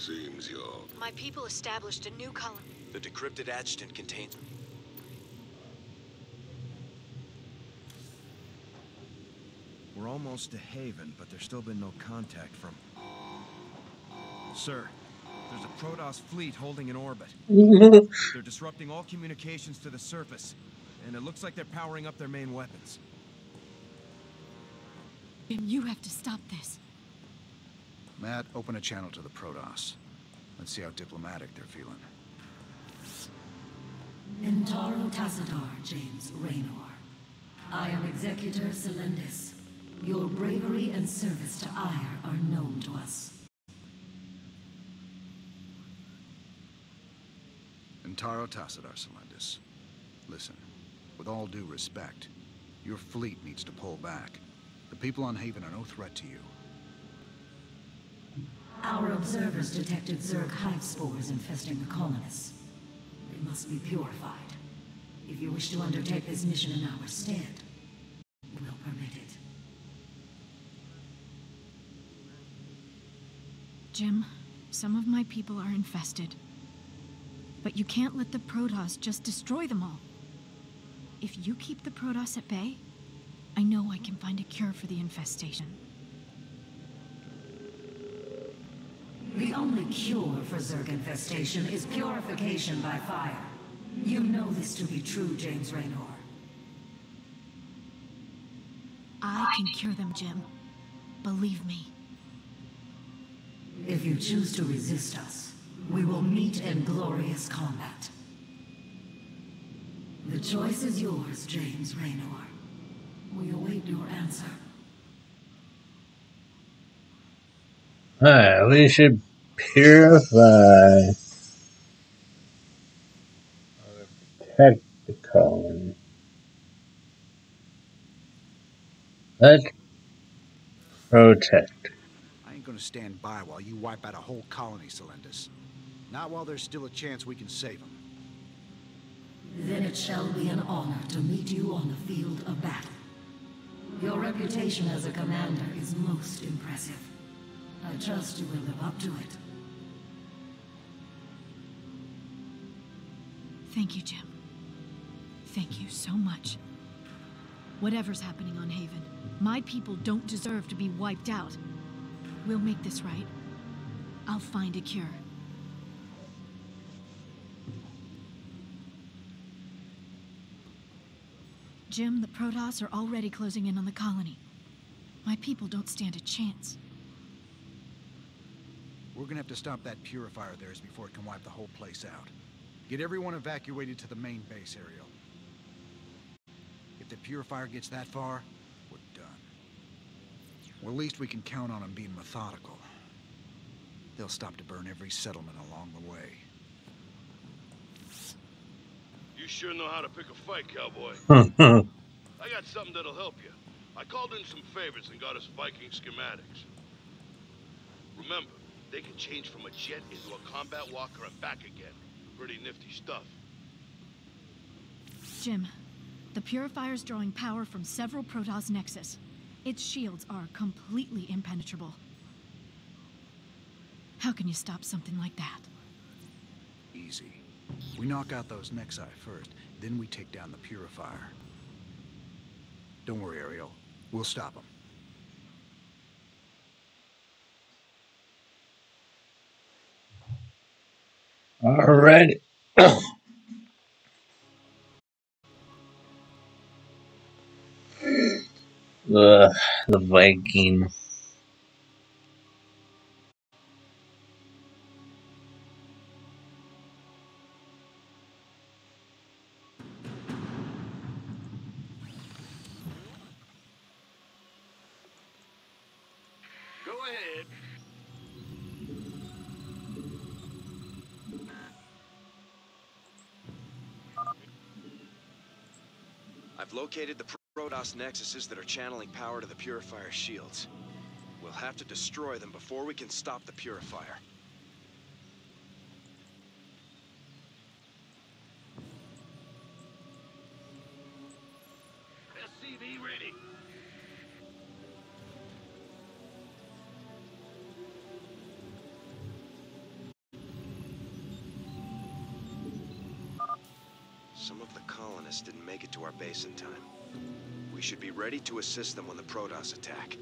Seems you're... My people established a new colony. The decrypted adjutant contains... We're almost to Haven, but there's still been no contact from... Sir, there's a Protoss fleet holding in orbit. They're disrupting all communications to the surface, and it looks like they're powering up their main weapons. Jim, you have to stop this. Matt, open a channel to the Protoss. Let's see how diplomatic they're feeling. Entaro Tassadar, James Raynor. I am Executor Celendis. Your bravery and service to Ire are known to us. Entaro Tassadar, Celendis. Listen, with all due respect, your fleet needs to pull back. The people on Haven are no threat to you. Our observers detected Zerg hive spores infesting the colonists. They must be purified. If you wish to undertake this mission in our stead, we'll permit it. Jim, some of my people are infested. But you can't let the Protoss just destroy them all. If you keep the Protoss at bay, I know I can find a cure for the infestation. The only cure for Zerg infestation is purification by fire. You know this to be true, James Raynor. I can cure them, Jim. Believe me. If you choose to resist us, we will meet in glorious combat. The choice is yours, James Raynor. We await your answer. Alright, we should purify or protect the colony. Let's protect. I ain't gonna stand by while you wipe out a whole colony, Celendis. Not while there's still a chance we can save them. Then it shall be an honor to meet you on the field of battle. Your reputation as a commander is most impressive. I trust you will live up to it. Thank you, Jim. Thank you so much. Whatever's happening on Haven, my people don't deserve to be wiped out. We'll make this right. I'll find a cure. Jim, the Protoss are already closing in on the colony. My people don't stand a chance. We're gonna have to stop that purifier of theirs before it can wipe the whole place out. Get everyone evacuated to the main base, Ariel. If the purifier gets that far, we're done. Well, at least we can count on them being methodical. They'll stop to burn every settlement along the way. You sure know how to pick a fight, cowboy. I got something that'll help you. I called in some favors and got us Viking schematics. Remember, they can change from a jet into a combat walker and back again. Pretty nifty stuff. Jim, the Purifier's drawing power from several Protoss nexus. Its shields are completely impenetrable. How can you stop something like that? Easy. We knock out those Nexi first, then we take down the Purifier. Don't worry, Ariel. We'll stop them. Alright. The Viking. Go ahead. I've located the Protoss nexuses that are channeling power to the Purifier's shields. We'll have to destroy them before we can stop the Purifier. SCV ready. Some of the colonists didn't make it to our base in time. We should be ready to assist them when the Protoss attack.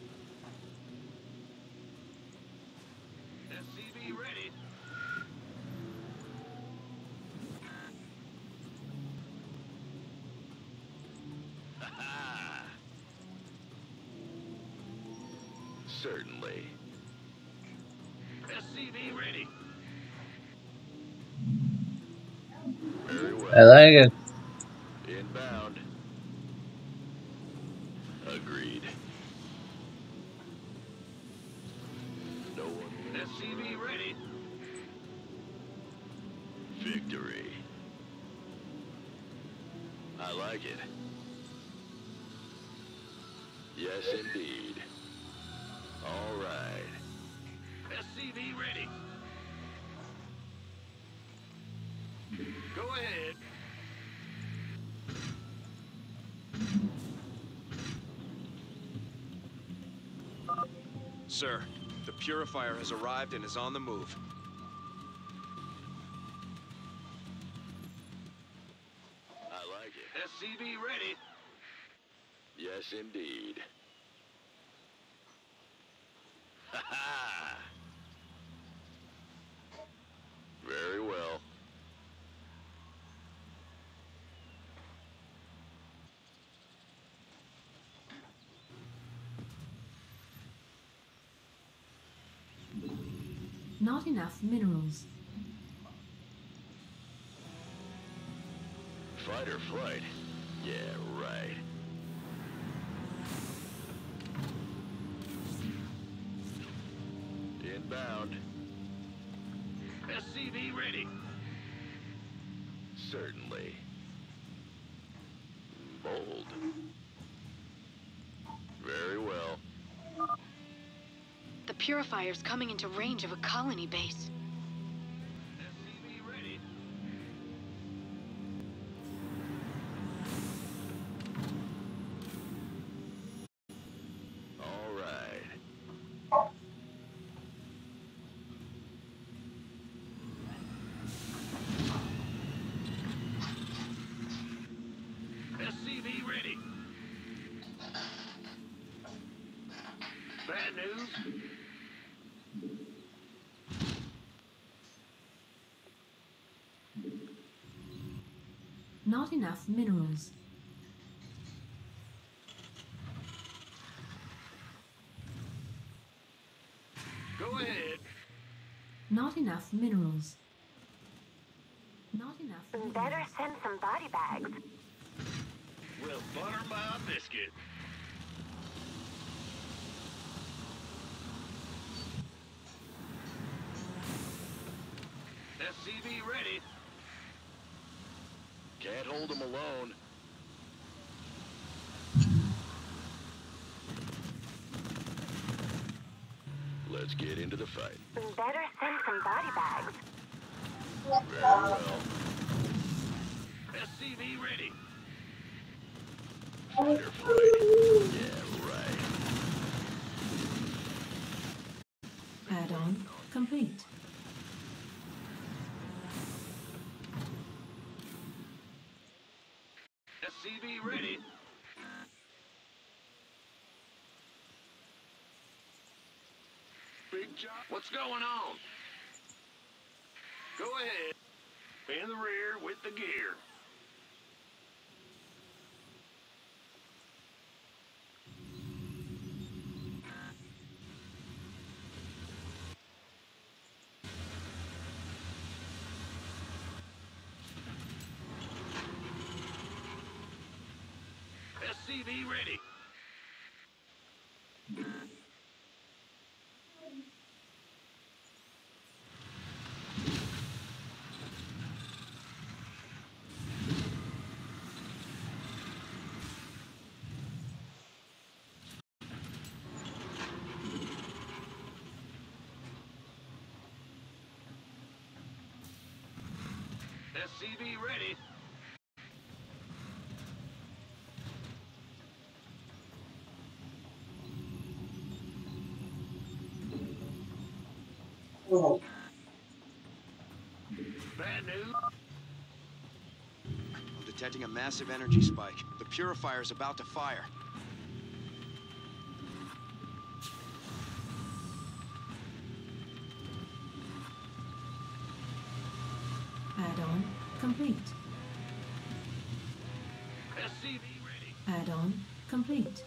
SCV ready. Certainly. SCV ready. Very well. I like it. Inbound. Agreed. No one. SCV ready. Victory. I like it. Yes, indeed. All right. SCV ready. Go ahead. Sir, the Purifier has arrived and is on the move. I like it. SCV ready. Yes, indeed. Ha ha! Very well. Not enough minerals. Fight or flight? Yeah, right. Inbound. SCV ready. Certainly. Bold. Very well. The Purifier's coming into range of a colony base. SCV ready. All right. SCV ready. Bad news. Not enough minerals. Go ahead. Not enough minerals. Not enough minerals. Better send some body bags. Well, butter my biscuit. SCV ready. Can't hold him alone. Let's get into the fight. Better send some body bags. Very well. SCV ready. Fight or flight? Yeah, right. Add-on complete. SCV ready. Big job. What's going on? Go ahead. In the rear with the gear. SCV ready. SCV ready. Bad news. detecting a massive energy spike. The purifier is about to fire. Add-on complete. SCV ready. Add-on complete.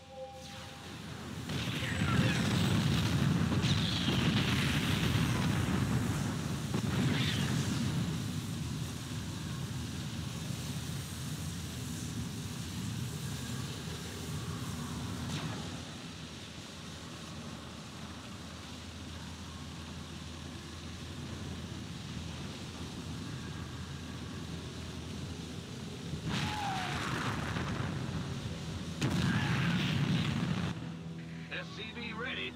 SCV ready.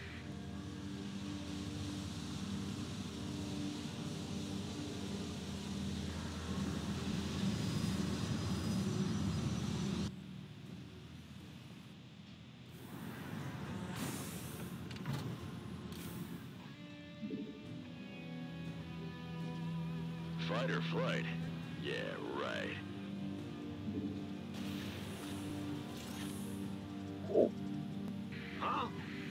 Fight or flight? Yeah, right. Huh?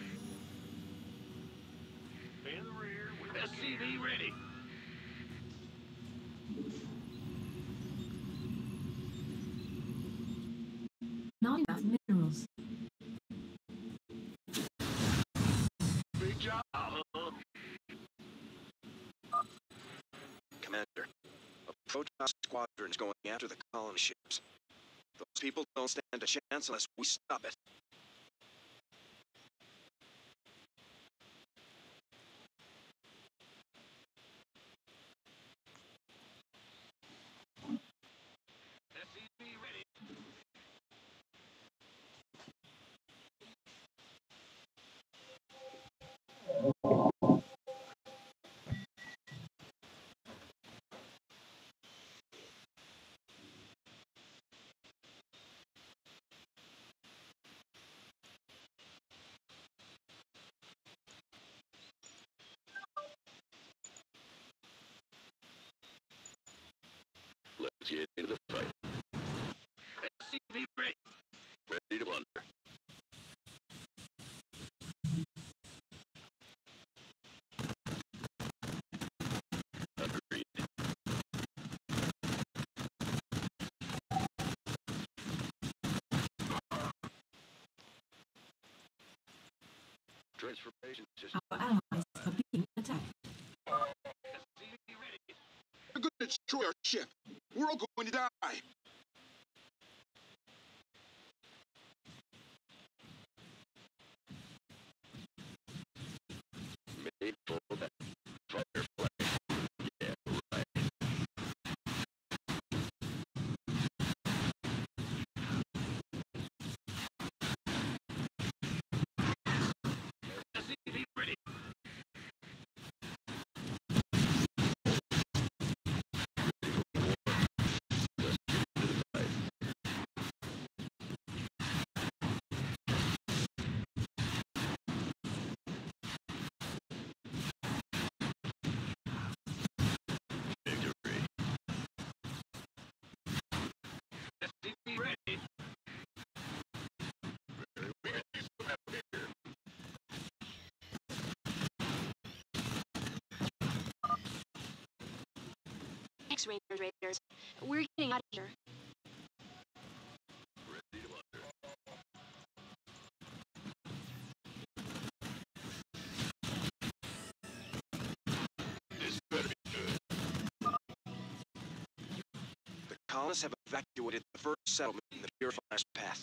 In the rear with SCV ready. Not enough minerals. Big job, huh? Commander, a Protoss squadron is going after the colony ships. Those people don't stand a chance unless we stop it. SCV ready. Let's get into the fight. SCV ready. Ready to plunder. Agreed. Transformation system. Our allies are being attacked. SCV ready. They're going to destroy our ship. We're all going to die. Made for that. Fight or flight? Yeah, right. SCV ready. Let's get into the fight. Victory. SCV ready. X-Rangers, Raiders. We're getting out of here. Ready to plunder. This better be good. The colonists have evacuated the first settlement in the Purifier's path.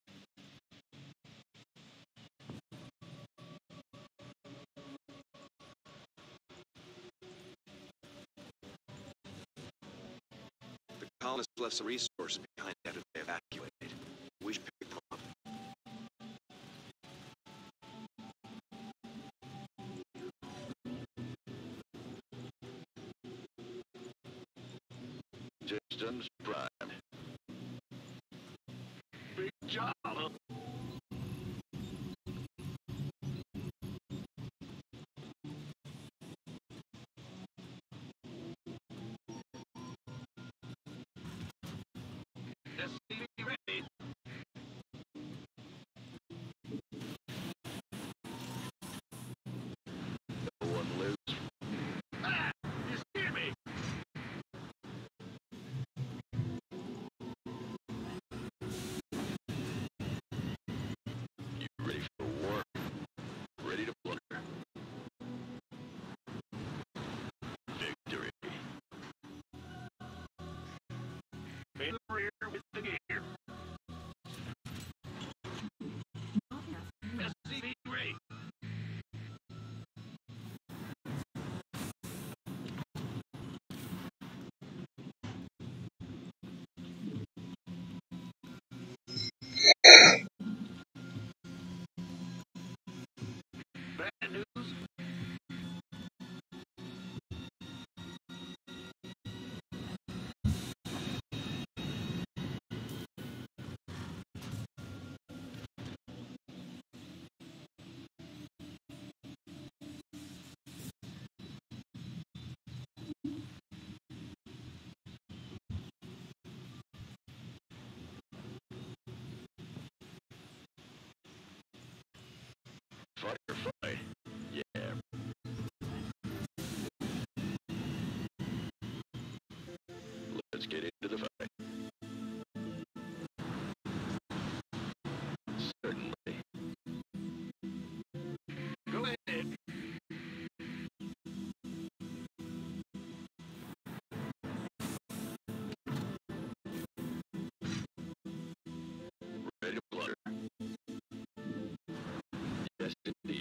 The colonists left some resources behind after they evacuated. We should pick them up. Systems primed. Big job, huh? with the gear. SCV ready. Bad news. Firefight. Yeah. Let's get into the fight. Certainly. Go ahead. Ready to blunder. Yes, indeed.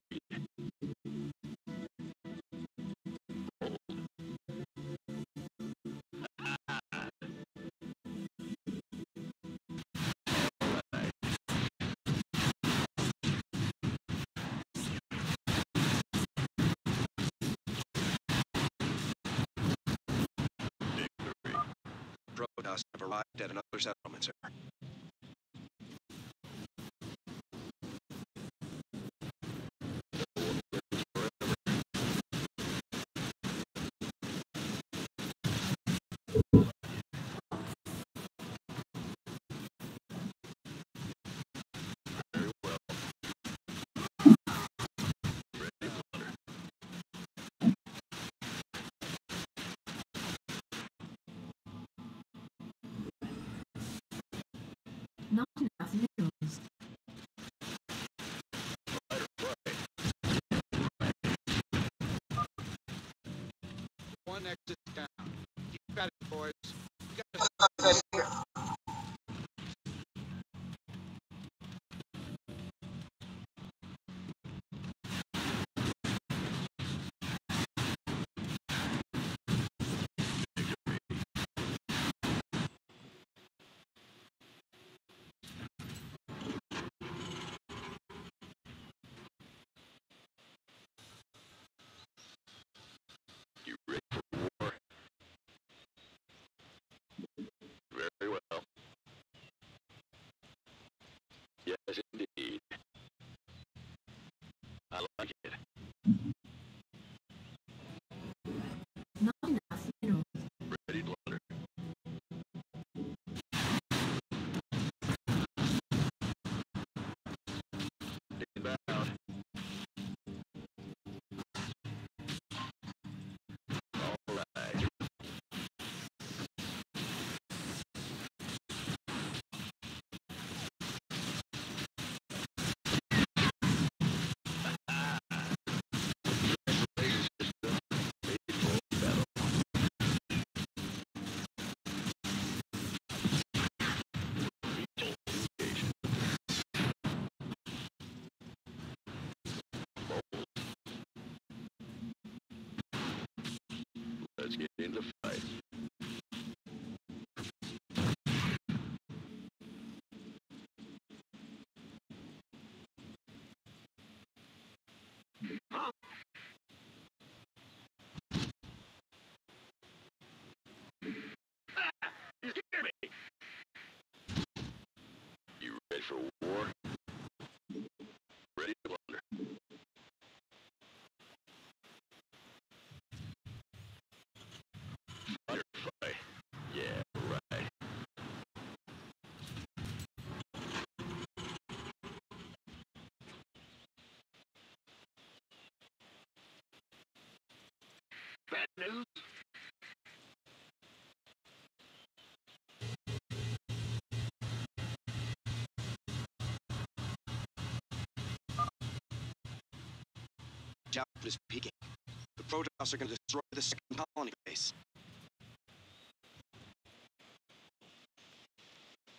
Protoss have arrived at another settlement, sir. Very well. Ready to blunder. Not enough minerals. One exit down. You got it, boys. You got You ready for war? Very well. Yes, indeed. I like it. Not enough minerals. Ready to blunder. Inbound. All right. Let's get into the fight. Huh? Ah, you scared me. You ready for war? Ready to blunder. Firefight. Yeah, right. Bad news? Job is peaking. The Protoss are going to destroy the second colony base.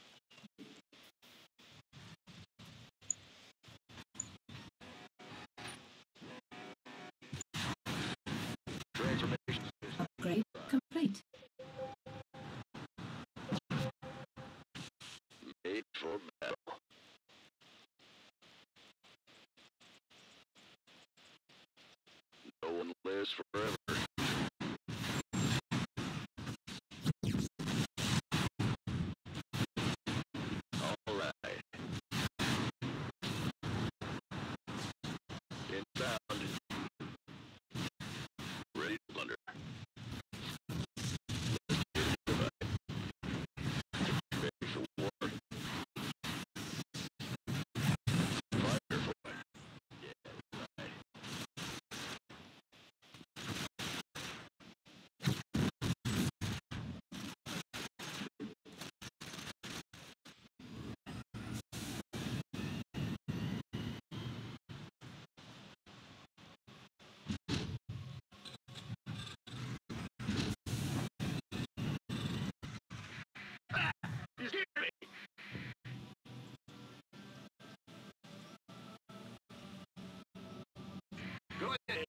for battle. No one lives forever. All right. Inbound. Ready to plunder. Ready for war. Fire for it. Yeah, right. You scared me. Go ahead.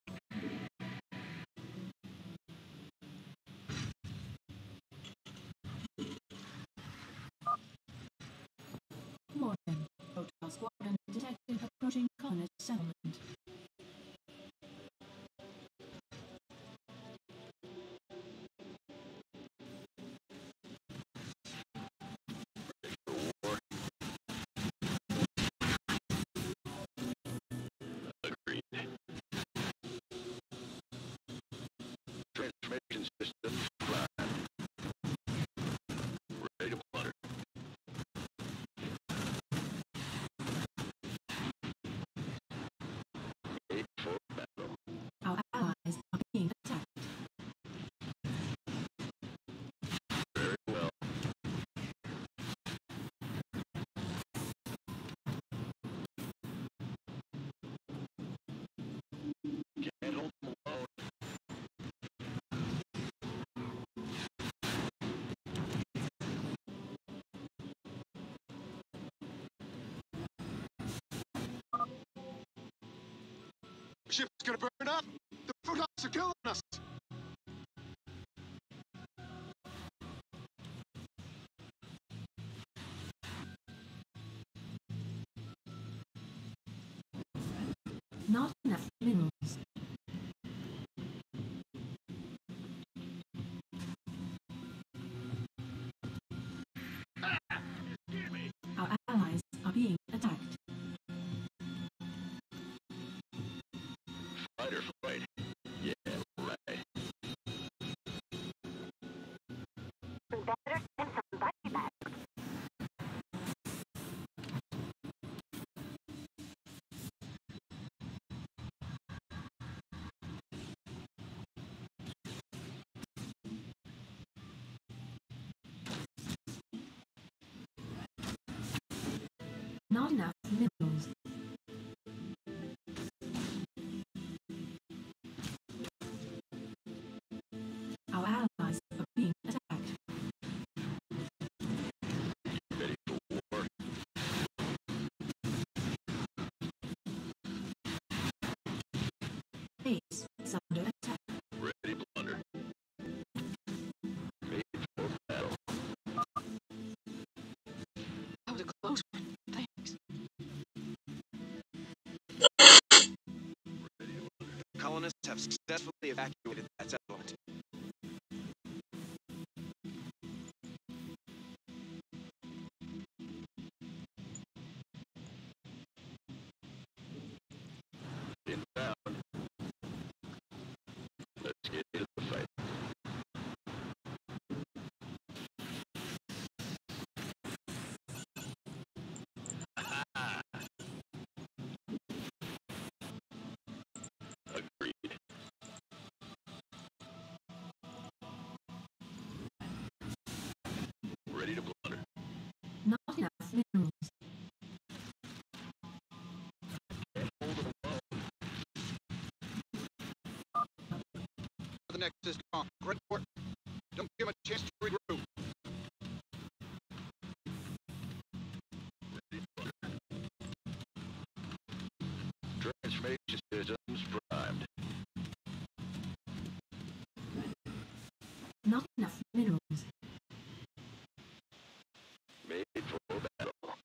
Morgan, Protoss Squadron detected approaching Colonist settlement. Agreed. Transformation system prime. Ready to plunder. Made for battle. Our allies are being attacked. Very well. Can't hold them alone. Ship's gonna burn up! The Protoss are killing us! Not enough minerals. Our allies are being attacked. Fighter fight. Yeah, right. Better send some body bags. Not enough minerals. Our allies are being attacked. Ready for war. Base is under attack. Ready to plunder. Made for battle. That was a close one. Thanks. Colonists have successfully evacuated that settlement. Inbound. Let's get into the fight. Agreed. Ready to plunder. Not enough minerals. Can't hold them alone. The next is gone. Great work. Don't give him a chance to regroup. Ready to plunder. Transformation systems primed. Not enough minerals. Made for battle.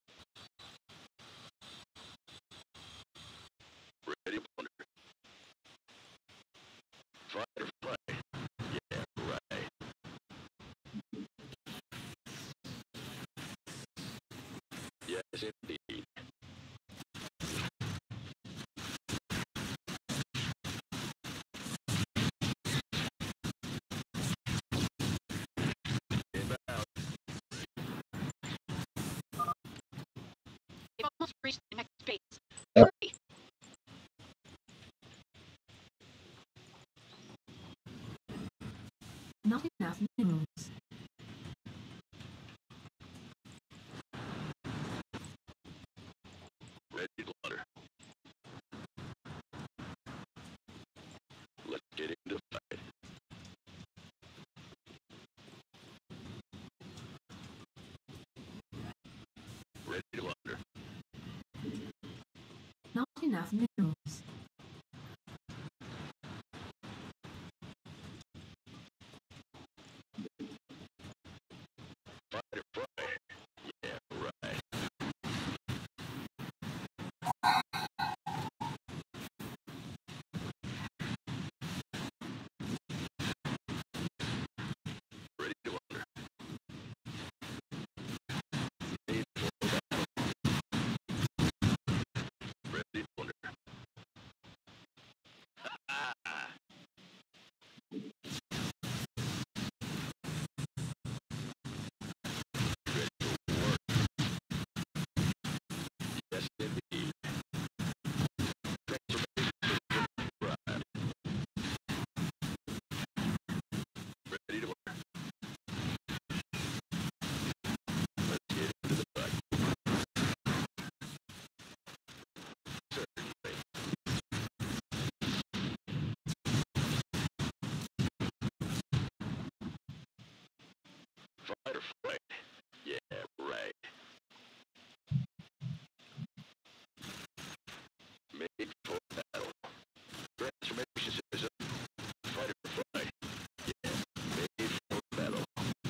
Yes, indeed. Inbound. They've almost reached the next base. Yep. Hurry! Not enough minerals. Ready to launder. Let's get into fight. Ready to launder. Not enough minerals. Fight or fly. Yeah, right. Ready to launder. Made for battle. Ready to launder. Ah! Ready to work. Yes, indeed. Transformation system arrived. Ready to work. Let's get into the fight. Certainly. Fight or flight. Yeah, right. Made for battle. Transformation system. Fight or flight. Yeah, made for battle.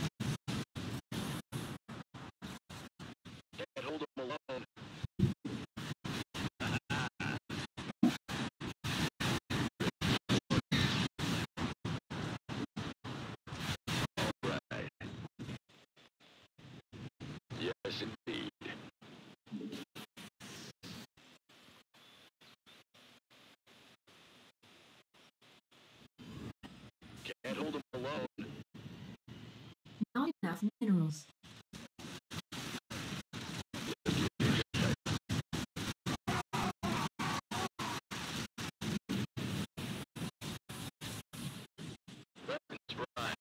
Can't hold them alone. All right. Yes, indeed. Can't hold them alone. Not enough minerals. Weapons prime.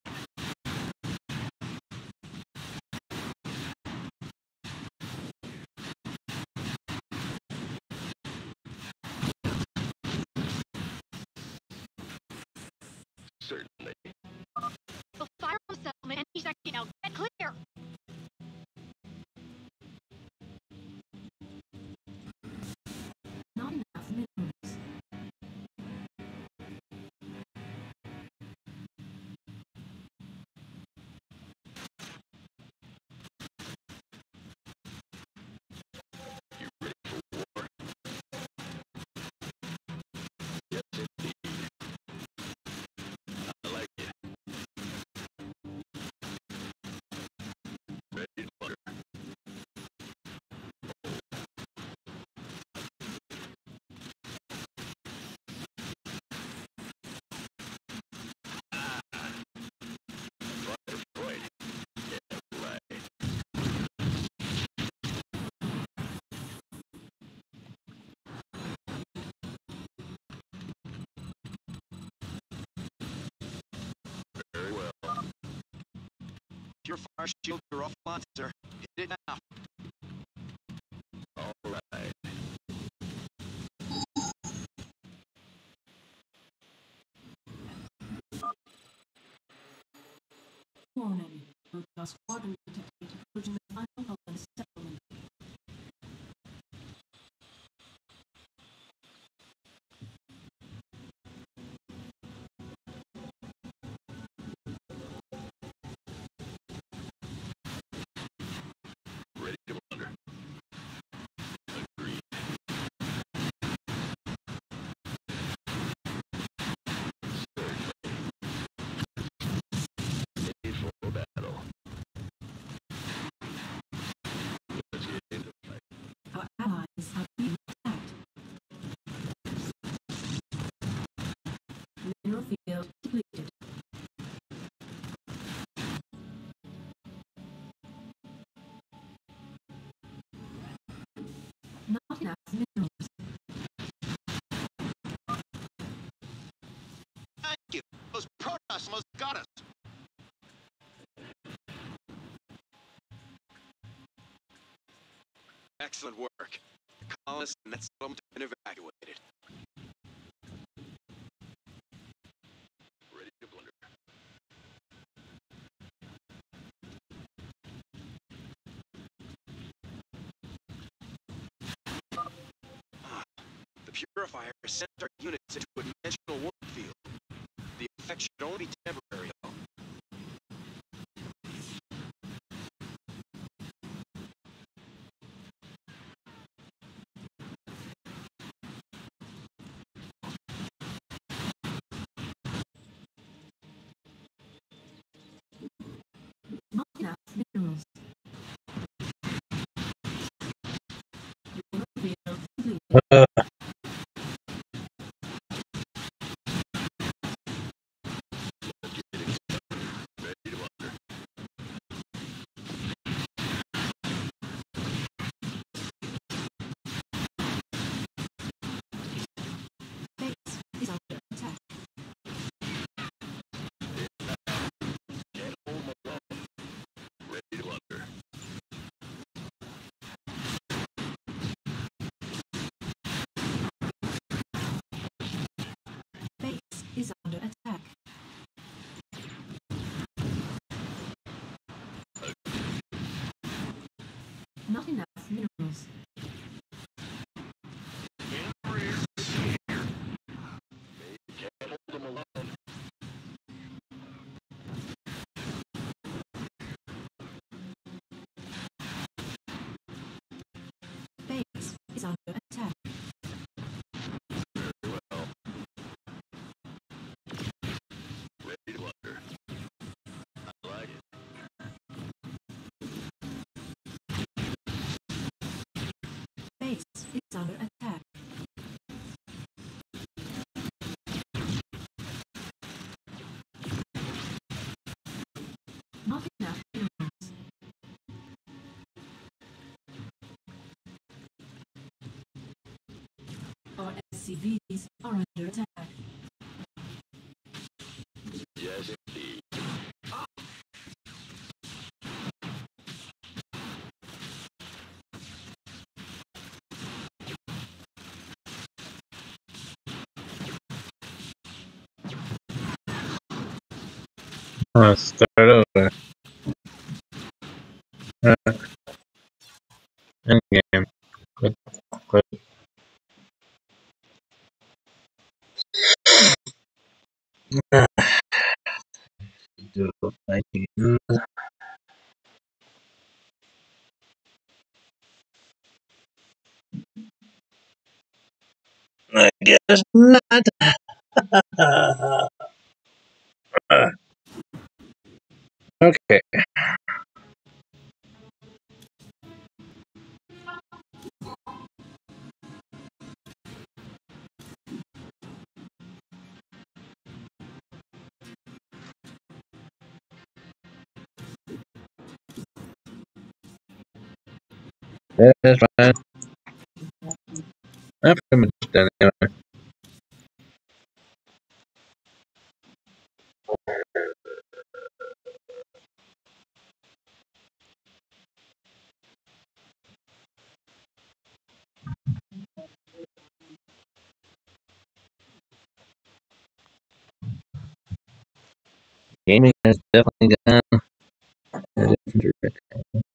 Certainly. They'll fire on the settlement any second now. Get clear! Not enough minerals. You ready for war? Yes, indeed. I like it. Ready to launder. Fight or flight. Yeah, right. Very well. Your fire shields are offline, sir. Hit it now. All right. Warning. Protoss squadron detected approaching the final colony settlement. Ready to launder. Agreed. Certainly. Made for battle. Let's get Mineral field depleted. Not enough minerals. Thank you. Those Protoss must got us. Excellent work. The colonists in that settlement have been evacuated. Ready to plunder. The Purifier sent our units into a dimensional warp field. The effect should only be temporary, though. Not enough minerals. Mineral field depleted. Ready to plunder. Base is under attack. Can't hold my own. Ready to plunder. Base is under attack. Not enough minerals. Can't hold them alone. Base is under attack. Very well. Ready to plunder. I like it. Base is under attack. Not enough minerals. Our SCVs are under attack. Yes, indeed. Let's start over. End game. Quit. Do it again. I guess not. Okay. That's fine. I'm pretty much done anyway. Gaming has definitely gone in a different direction.